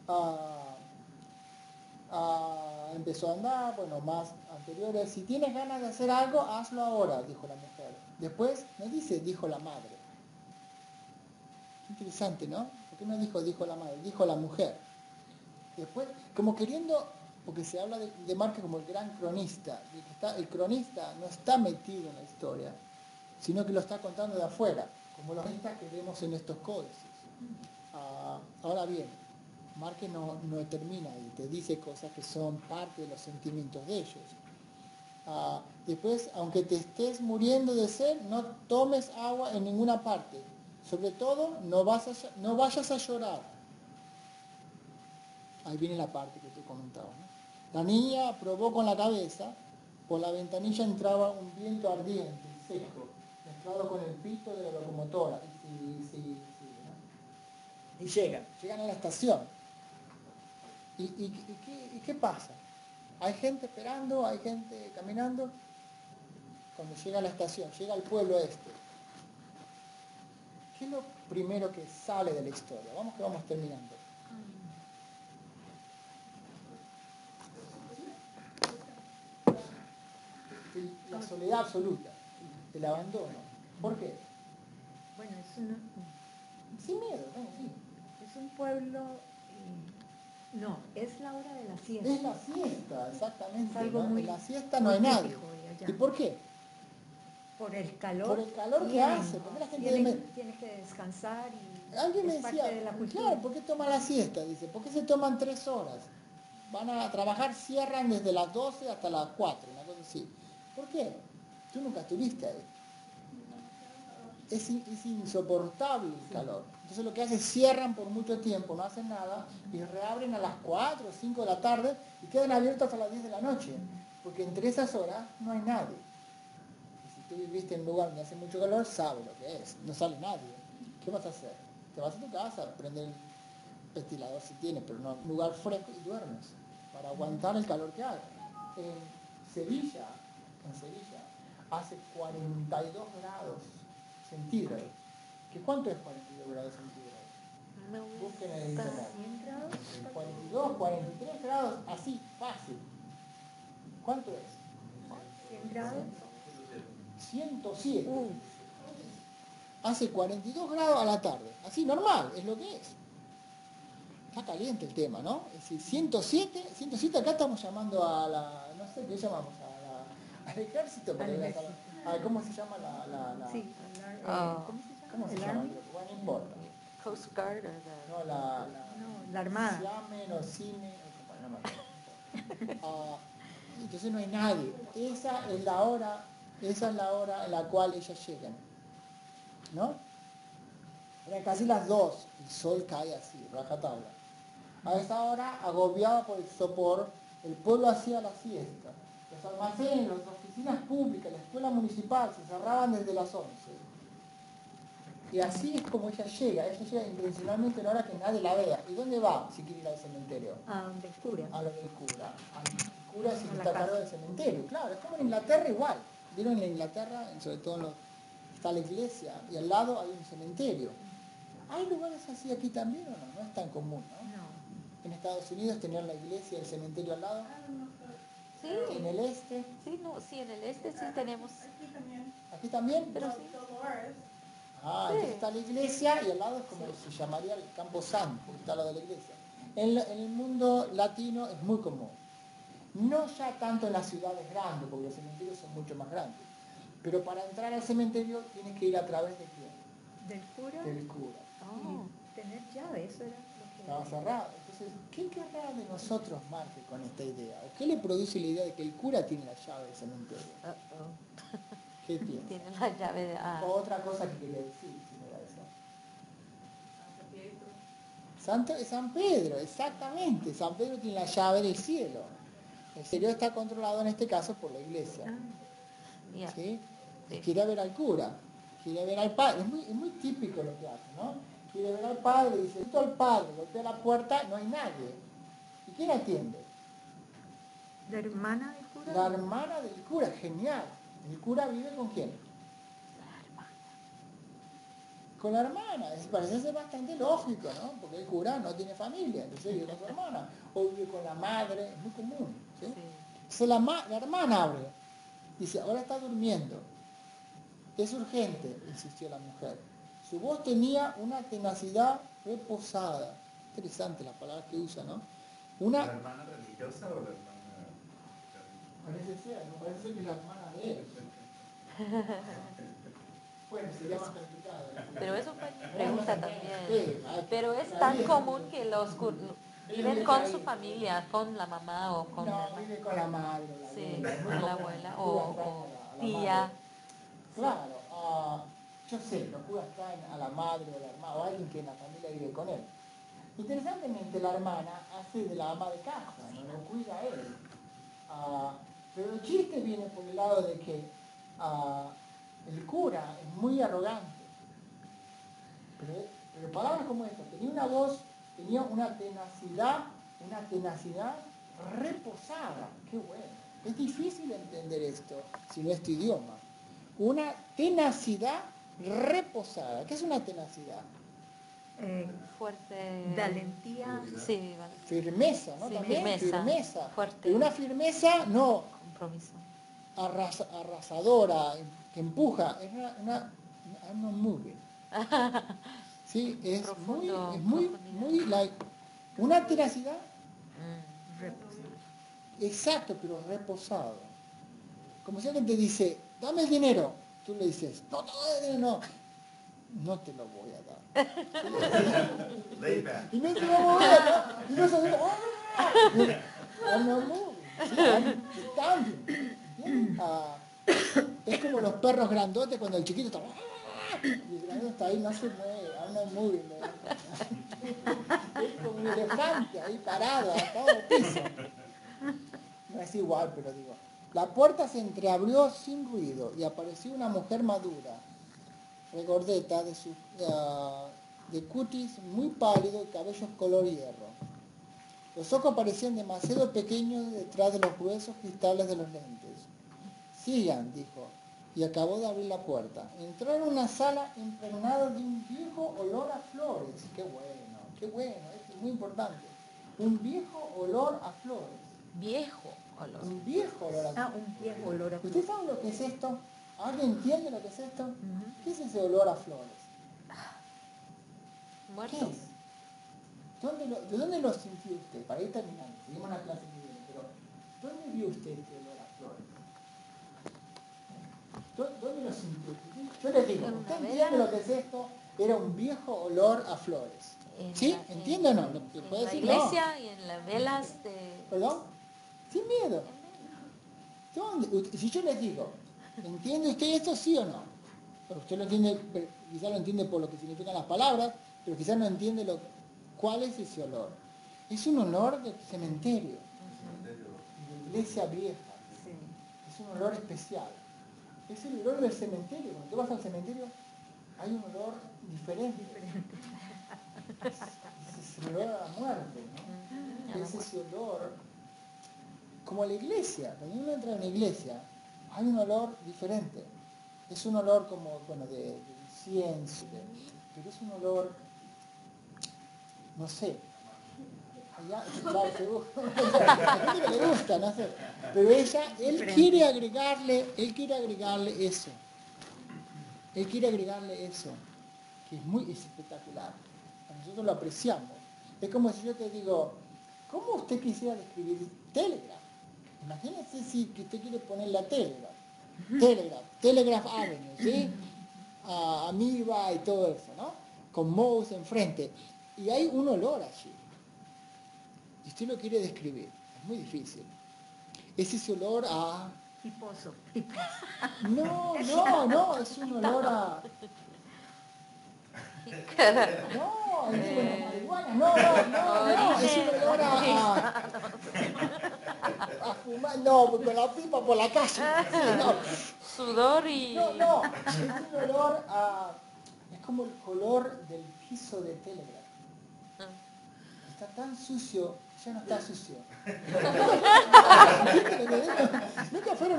[SPEAKER 1] Empezó a andar, bueno, más anteriores. Si tienes ganas de hacer algo, hazlo ahora, dijo la mujer. Después, no dice, dijo la madre. Interesante, ¿no? ¿Por qué no dijo la madre? Dijo la mujer. Después, como queriendo, porque se habla de Márquez como el gran cronista. El cronista no está metido en la historia, sino que lo está contando de afuera, como los cronistas que vemos en estos códices. Ahora bien, Márquez no termina y te dice cosas que son parte de los sentimientos de ellos. Después, aunque te estés muriendo de sed, no tomes agua en ninguna parte. Sobre todo, no vayas a llorar. Ahí viene la parte que tú comentabas, ¿no? La niña probó con la cabeza, por la ventanilla entraba un viento ardiente y seco, mezclado con el pito de la locomotora. ¿No? Y llegan a la estación. ¿Y qué pasa? Hay gente esperando, hay gente caminando. Cuando llega a la estación, llega al pueblo este. ¿Qué es lo primero que sale de la historia? Vamos terminando. La soledad absoluta, el abandono. ¿Por qué?
[SPEAKER 2] Bueno,
[SPEAKER 1] Sin miedo, bueno, sí.
[SPEAKER 2] es un pueblo, no, es la hora de la siesta.
[SPEAKER 1] Es la siesta, exactamente.
[SPEAKER 2] Es algo
[SPEAKER 1] ¿no?
[SPEAKER 2] muy,
[SPEAKER 1] en la siesta no
[SPEAKER 2] muy
[SPEAKER 1] hay nadie.
[SPEAKER 2] típico de allá.
[SPEAKER 1] ¿Y por qué?
[SPEAKER 2] Por el calor.
[SPEAKER 1] Por el calor que hace. Porque la gente
[SPEAKER 2] tiene que descansar y
[SPEAKER 1] alguien me
[SPEAKER 2] es
[SPEAKER 1] decía,
[SPEAKER 2] parte de la cultura.
[SPEAKER 1] claro, ¿por qué toma la siesta? Dice, ¿por qué se toman 3 horas? Van a trabajar, cierran desde las 12 hasta las 4, una cosa así. ¿Por qué? Tú nunca estuviste ahí. Es insoportable el calor. Entonces lo que hacen es cierran por mucho tiempo, no hacen nada, y reabren a las 4 o 5 de la tarde y quedan abiertos hasta las 10 de la noche. Porque entre esas horas no hay nadie. Y si tú viviste en un lugar donde hace mucho calor, sabes lo que es. No sale nadie. ¿Qué vas a hacer? Te vas a tu casa, prender el ventilador si tienes, pero no un lugar fresco y duermes para aguantar el calor que hay. En Sevilla hace 42 grados centígrados. ¿Cuánto es 42 grados centígrados? Busquen en el internet.
[SPEAKER 2] 100 grados.
[SPEAKER 1] 42, 43 grados, así, fácil. ¿Cuánto es?
[SPEAKER 2] 100 grados.
[SPEAKER 1] 107. Hace 42 grados a la tarde. Así, normal, es lo que es. Está caliente el tema, ¿no? Es decir, 107 acá estamos llamando a la, no sé qué llamamos, al ejército. ¿Cómo se llama la
[SPEAKER 2] Sí,
[SPEAKER 1] ¿cómo se llama? Bueno, no importa.
[SPEAKER 3] Coast Guard or
[SPEAKER 1] No,
[SPEAKER 2] la Armada.
[SPEAKER 1] Siamen o Cine, Entonces no hay nadie. Esa es la hora en la cual ellas llegan. ¿No? Eran casi las 2, el sol cae así, rajatabla. A esa hora, agobiado por el sopor, el pueblo hacía la siesta. Los almacenes, las oficinas públicas, la escuela municipal se cerraban desde las 11. Y así es como ella llega intencionalmente en hora que nadie la vea. ¿Y dónde va si quiere ir al cementerio?
[SPEAKER 2] A donde el cura.
[SPEAKER 1] A lo del cura. El cura es el que
[SPEAKER 2] A la
[SPEAKER 1] está a cargo
[SPEAKER 2] casa.
[SPEAKER 1] del cementerio, claro. Es como en Inglaterra igual. ¿Vieron en Inglaterra? Sobre todo está la iglesia y al lado hay un cementerio. ¿Hay lugares así aquí también o no? No es tan común, ¿no?
[SPEAKER 2] No.
[SPEAKER 1] En Estados Unidos tener la iglesia y el cementerio al lado.
[SPEAKER 3] Sí,
[SPEAKER 1] En el este.
[SPEAKER 3] sí, no, sí, en el este sí tenemos,
[SPEAKER 5] Aquí también.
[SPEAKER 1] ¿Aquí también?
[SPEAKER 3] pero
[SPEAKER 5] Los
[SPEAKER 3] sí.
[SPEAKER 5] Dolores.
[SPEAKER 1] Ah,
[SPEAKER 3] Sí.
[SPEAKER 1] entonces está la iglesia y al lado es como se llamaría el Campo Santo, está al lado de la iglesia. En el mundo latino es muy común. No ya tanto en las ciudades grandes, porque los cementerios son mucho más grandes. Pero para entrar al cementerio tienes que ir a través de quién?
[SPEAKER 2] Del cura.
[SPEAKER 1] Del cura.
[SPEAKER 3] Oh,
[SPEAKER 2] Y tener llave, eso era lo que...
[SPEAKER 1] Estaba cerrado. Entonces, ¿qué querrá de nosotros Marte con esta idea? ¿O qué le produce la idea de que el cura tiene la llave del cementerio? ¿Qué piensa?
[SPEAKER 3] tiene la llave de...
[SPEAKER 1] O otra cosa que quería decir, si no era eso.
[SPEAKER 7] Santa Pietro.
[SPEAKER 1] San Pedro, exactamente. San Pedro tiene la llave del cielo. El cielo está controlado en este caso por la iglesia.
[SPEAKER 3] ya.
[SPEAKER 1] ¿Sí?
[SPEAKER 3] Sí.
[SPEAKER 1] Quiere ver al cura, quiere ver al padre. Es muy típico lo que hace, ¿no? Quiere ver al padre, dice, "Esto al padre", golpea la puerta, no hay nadie. ¿Y quién atiende?
[SPEAKER 2] ¿La hermana del cura?
[SPEAKER 1] La hermana del cura, genial. ¿El cura vive con quién? Con la hermana. Parece ser bastante lógico, ¿no? Porque el cura no tiene familia, entonces vive con su hermana. O vive con la madre, es muy común. ¿sí?
[SPEAKER 3] Sí.
[SPEAKER 1] Entonces la hermana abre. Dice, ahora está durmiendo. Es urgente, insistió la mujer. Su voz tenía una tenacidad reposada. Interesante las palabras que usa, ¿no?
[SPEAKER 4] ¿La hermana religiosa o la hermana?
[SPEAKER 1] Parece ser, ¿no? Parece ser que es la hermana de él. Bueno, sería más complicado.
[SPEAKER 3] Pero eso fue mi pregunta también.
[SPEAKER 1] Sí,
[SPEAKER 3] Pero es tan común que los viven con su familia, con la mamá o con
[SPEAKER 1] No,
[SPEAKER 3] la hermana.
[SPEAKER 1] vive con la madre o la
[SPEAKER 3] Sí,
[SPEAKER 1] abuela. Es muy
[SPEAKER 3] con la
[SPEAKER 1] común.
[SPEAKER 3] abuela
[SPEAKER 1] Los curas
[SPEAKER 3] o
[SPEAKER 1] traen a la
[SPEAKER 3] tía.
[SPEAKER 1] madre. Claro, yo sé, los curas traen a la madre o la hermana o alguien que en la familia vive con él. Interesantemente la hermana hace de la ama de casa, no lo cuida a él. Pero el chiste viene por el lado de que el cura es muy arrogante. Pero palabras como esta, tenía una voz, tenía una tenacidad reposada. Qué bueno. Es difícil entender esto si no es tu idioma. Una tenacidad reposada. ¿Qué es una tenacidad?
[SPEAKER 3] Fuerte.
[SPEAKER 2] Valentía.
[SPEAKER 3] Sí, vale.
[SPEAKER 1] Firmeza, ¿no?
[SPEAKER 3] Sí,
[SPEAKER 1] También
[SPEAKER 3] firmeza. Fuerte.
[SPEAKER 1] Pero una firmeza no
[SPEAKER 3] Compromiso.
[SPEAKER 1] arrasadora, que empuja. Es una I'm not moving. Sí, es
[SPEAKER 3] Profundo,
[SPEAKER 1] muy una tenacidad.
[SPEAKER 2] Reposada.
[SPEAKER 1] Exacto, pero reposado. Como si alguien te dice, dame el dinero. Tú le dices, no te lo voy a dar.
[SPEAKER 4] Lay back.
[SPEAKER 1] Y no te lo voy a dar. Y no se dice, es como los perros grandotes cuando el chiquito está... Y el grandote está ahí, no se mueve, no mueve. Es como un elefante ahí parado, atado al piso. No es igual, pero digo. La puerta se entreabrió sin ruido y apareció una mujer madura, regordeta, de cutis muy pálido y cabellos color hierro. Los ojos parecían demasiado pequeños detrás de los gruesos cristales de los lentes. Sigan, dijo, y acabó de abrir la puerta. Entró en una sala impregnada de un viejo olor a flores. Qué bueno, esto es muy importante. Un viejo olor a flores.
[SPEAKER 3] Viejo olor.
[SPEAKER 1] Un viejo olor a flores.
[SPEAKER 2] Un viejo olor a
[SPEAKER 1] ¿Usted sabe lo que es esto? ¿Alguien entiende lo que es esto?
[SPEAKER 2] Ujú.
[SPEAKER 1] ¿Qué es ese olor a flores? ¿Qué
[SPEAKER 3] Muerto.
[SPEAKER 1] es? ¿De dónde lo sintió usted? Para ir terminando, seguimos la clase que viene, pero ¿dónde vio usted este olor a flores? ¿Dónde lo sintió? Yo les digo,
[SPEAKER 3] En una
[SPEAKER 1] ¿usted
[SPEAKER 3] vela.
[SPEAKER 1] entiende lo que es esto? Era un viejo olor a flores. ¿Sí? ¿Entiende o no? ¿Puede
[SPEAKER 3] En la
[SPEAKER 1] decir
[SPEAKER 3] iglesia y en las velas de...
[SPEAKER 1] no? ¿Perdón? Sin miedo. Si yo les digo, ¿entiende usted esto, sí o no? Pero usted lo entiende, quizás lo entiende por lo que significan las palabras, pero quizás no entiende cuál es ese olor. Es un olor de cementerio, de iglesia vieja.
[SPEAKER 2] Sí.
[SPEAKER 1] Es un olor especial. Es el olor del cementerio. Cuando tú vas al cementerio, hay un olor diferente. Es el olor a la muerte, ¿no? Es ese olor, como la iglesia. Cuando uno entra en una iglesia, hay un olor diferente. Es un olor como, bueno, de incienso, pero es un olor, no sé. Allá, claro, seguro. A gente que le gusta, no sé. Pero él quiere agregarle eso. Él quiere agregarle eso, que es espectacular. Nosotros lo apreciamos. Es como si yo te digo, ¿cómo usted quisiera describir Telegraph? Imagínese si que usted quiere ponerle a Telegraph Avenue, ¿sí? A Amoeba y todo eso, ¿no? Con Mouse enfrente. Y hay un olor allí. Y usted lo quiere describir. Es muy difícil. Es ese olor a...
[SPEAKER 2] Hiposo.
[SPEAKER 1] No, es un olor a... No, marihuana, no, es un olor a fumar, no, con la pipa por la calle. Sí, no.
[SPEAKER 3] Sudor y...
[SPEAKER 1] No, es un olor a... Es como el color del piso de Telegraph. Está tan sucio, ya no está sucio. ¿Nunca fueron a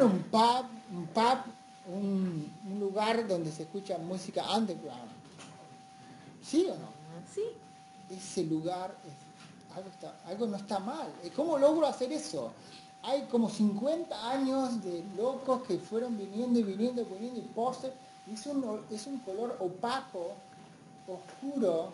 [SPEAKER 1] un lugar donde se escucha música underground? ¿Sí o no?
[SPEAKER 2] Sí.
[SPEAKER 1] Ese lugar, algo no está mal. ¿Cómo logro hacer eso? Hay como 50 años de locos que fueron viniendo y póster. Es un color opaco, oscuro,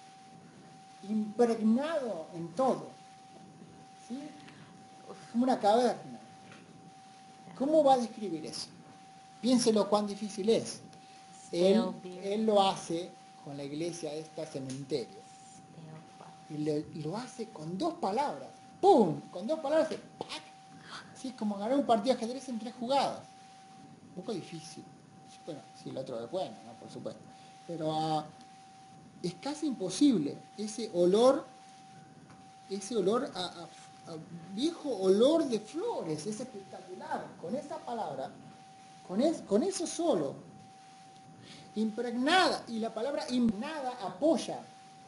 [SPEAKER 1] impregnado en todo. ¿Sí? Como una caverna. ¿Cómo va a describir eso? Piénselo cuán difícil es. Él lo hace con la iglesia esta cementerio. Y lo hace con 2 palabras. ¡Pum! Con 2 palabras, ¡pac! Así es como ganar un partido de ajedrez en 3 jugadas. Un poco difícil. Bueno, sí, el otro es bueno, ¿no? Por supuesto. Pero es casi imposible. Ese olor a viejo olor de flores, es espectacular. Con esa palabra, con eso solo. Impregnada, y la palabra impregnada apoya.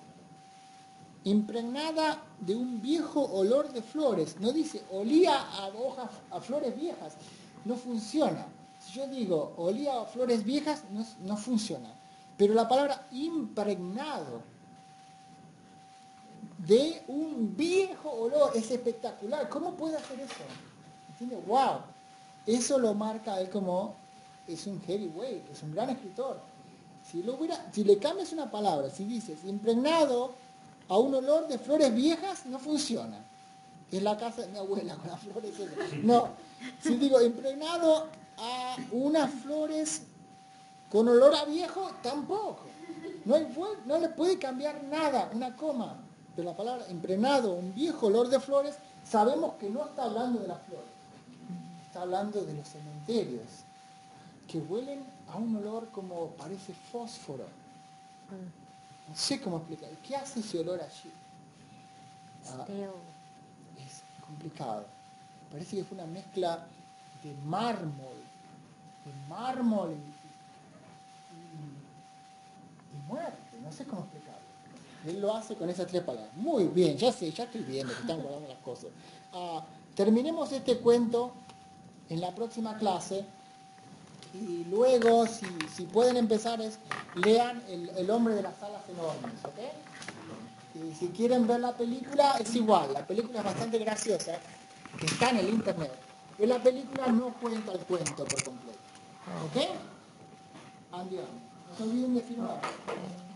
[SPEAKER 1] Impregnada de un viejo olor de flores. No dice olía a flores viejas. No funciona. Si yo digo olía a flores viejas, no funciona. Pero la palabra impregnado de un viejo olor es espectacular. ¿Cómo puede hacer eso? ¿Entiendes? ¡Wow! Eso lo marca a él como es un heavyweight, es un gran escritor. Si le cambias una palabra, si dices impregnado a un olor de flores viejas, no funciona. Es la casa de mi abuela con las flores. No, si digo impregnado a unas flores con olor a viejo, tampoco. No le puede cambiar nada, una coma. Pero la palabra impregnado, un viejo olor de flores, sabemos que no está hablando de las flores. Está hablando de los cementerios, que huelen a un olor como parece fósforo. No sé cómo explicar. ¿Qué hace ese olor allí? Es complicado. Parece que fue una mezcla de mármol y muerte. No sé cómo explicarlo. Él lo hace con esas 3 palabras. Muy bien, ya estoy viendo que están guardando las cosas. Terminemos este cuento en la próxima clase. Y luego, si pueden empezar, lean el hombre de las alas enormes, ¿ok? Y si quieren ver la película, es igual. La película es bastante graciosa, que está en el internet. Pero la película no cuenta el cuento por completo. ¿Ok? Andiamo. No se olviden de firmar.